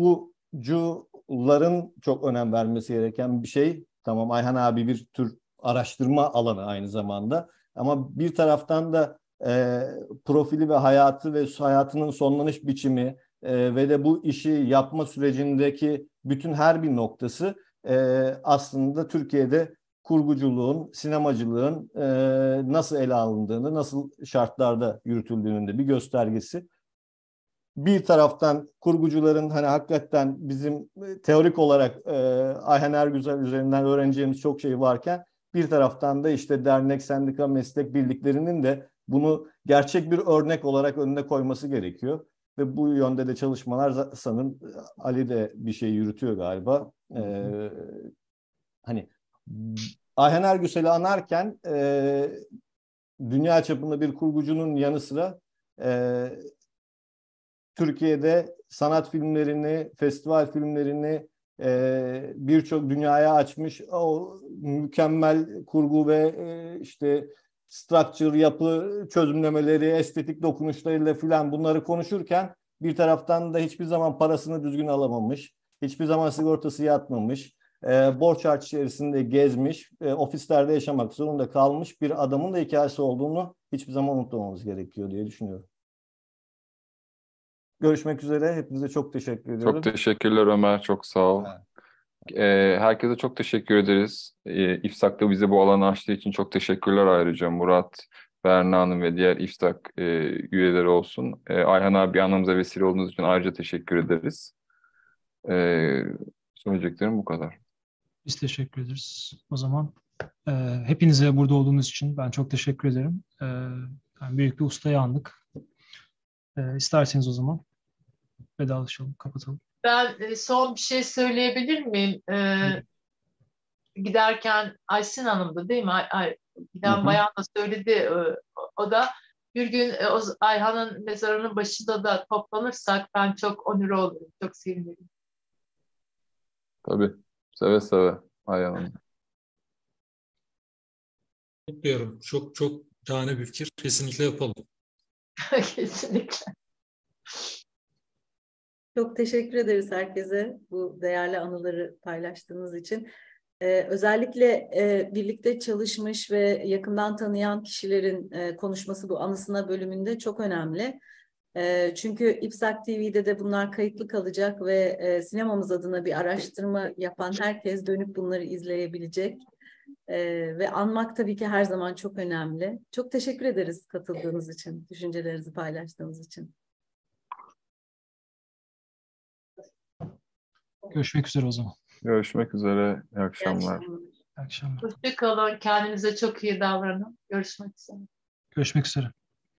kurgucuların çok önem vermesi gereken bir şey. Tamam, Ayhan abi bir tür araştırma alanı aynı zamanda. Ama bir taraftan da e, profili ve hayatı ve hayatının sonlanış biçimi e, ve de bu işi yapma sürecindeki bütün her bir noktası e, aslında Türkiye'de kurguculuğun, sinemacılığın e, nasıl ele alındığını, nasıl şartlarda yürütüldüğünün de bir göstergesi. Bir taraftan kurgucuların hani hakikaten bizim teorik olarak e, Ayhan Ergüzel üzerinden öğreneceğimiz çok şey varken bir taraftan da işte dernek, sendika, meslek birliklerinin de bunu gerçek bir örnek olarak önüne koyması gerekiyor. Ve bu yönde de çalışmalar sanırım Ali de bir şey yürütüyor galiba. Ee, hani Ayhan Ergüsel'i anarken e, dünya çapında bir kurgucunun yanı sıra e, Türkiye'de sanat filmlerini, festival filmlerini e, birçok dünyaya açmış o mükemmel kurgu ve e, işte structure, yapı çözümlemeleri, estetik dokunuşlarıyla filan bunları konuşurken bir taraftan da hiçbir zaman parasını düzgün alamamış, hiçbir zaman sigortası yatmamış, e, borç harç içerisinde gezmiş, e, ofislerde yaşamak zorunda kalmış bir adamın da hikayesi olduğunu hiçbir zaman unutmamamız gerekiyor diye düşünüyorum. Görüşmek üzere. Hepinize çok teşekkür ediyorum. Çok teşekkürler Ömer. Çok sağ ol. Evet. Ee, herkese çok teşekkür ederiz. Ee, İFSAK'ta bize bu alanı açtığı için çok teşekkürler ayrıca Murat, Berna Hanım ve diğer İFSAK e, üyeleri olsun. Ee, Ayhan abi anlamıza vesile olduğunuz için ayrıca teşekkür ederiz. Ee, söyleyeceklerim bu kadar. Biz teşekkür ederiz. O zaman e, hepinize burada olduğunuz için ben çok teşekkür ederim. E, yani büyük bir ustayı andık. E, isterseniz o zaman vedalaşalım, kapatalım. Ben e, son bir şey söyleyebilir miyim? Ee, giderken Aysin Hanım'dı değil mi? Ay, ay, giden Hı hı. bayan da söyledi. e, o, o da bir gün e, o Ayhan'ın mezarının başında da toplanırsak ben çok onur olurum. Çok sevinirim. Tabii. Seve seve Ayhan Hanım. Kutluyorum. Çok çok şahane bir fikir. Kesinlikle yapalım. Kesinlikle. Çok teşekkür ederiz herkese bu değerli anıları paylaştığınız için. Ee, özellikle e, birlikte çalışmış ve yakından tanıyan kişilerin e, konuşması bu anısına bölümünde çok önemli. E, çünkü İFSAK T V'de de bunlar kayıtlı kalacak ve e, sinemamız adına bir araştırma yapan herkes dönüp bunları izleyebilecek. E, ve anmak tabii ki her zaman çok önemli. Çok teşekkür ederiz katıldığınız için, düşüncelerinizi paylaştığınız için. Görüşmek üzere o zaman. Görüşmek üzere. İyi akşamlar. İyi akşamlar. Hoşça kalın. Kendinize çok iyi davranın. Görüşmek üzere. Görüşmek üzere.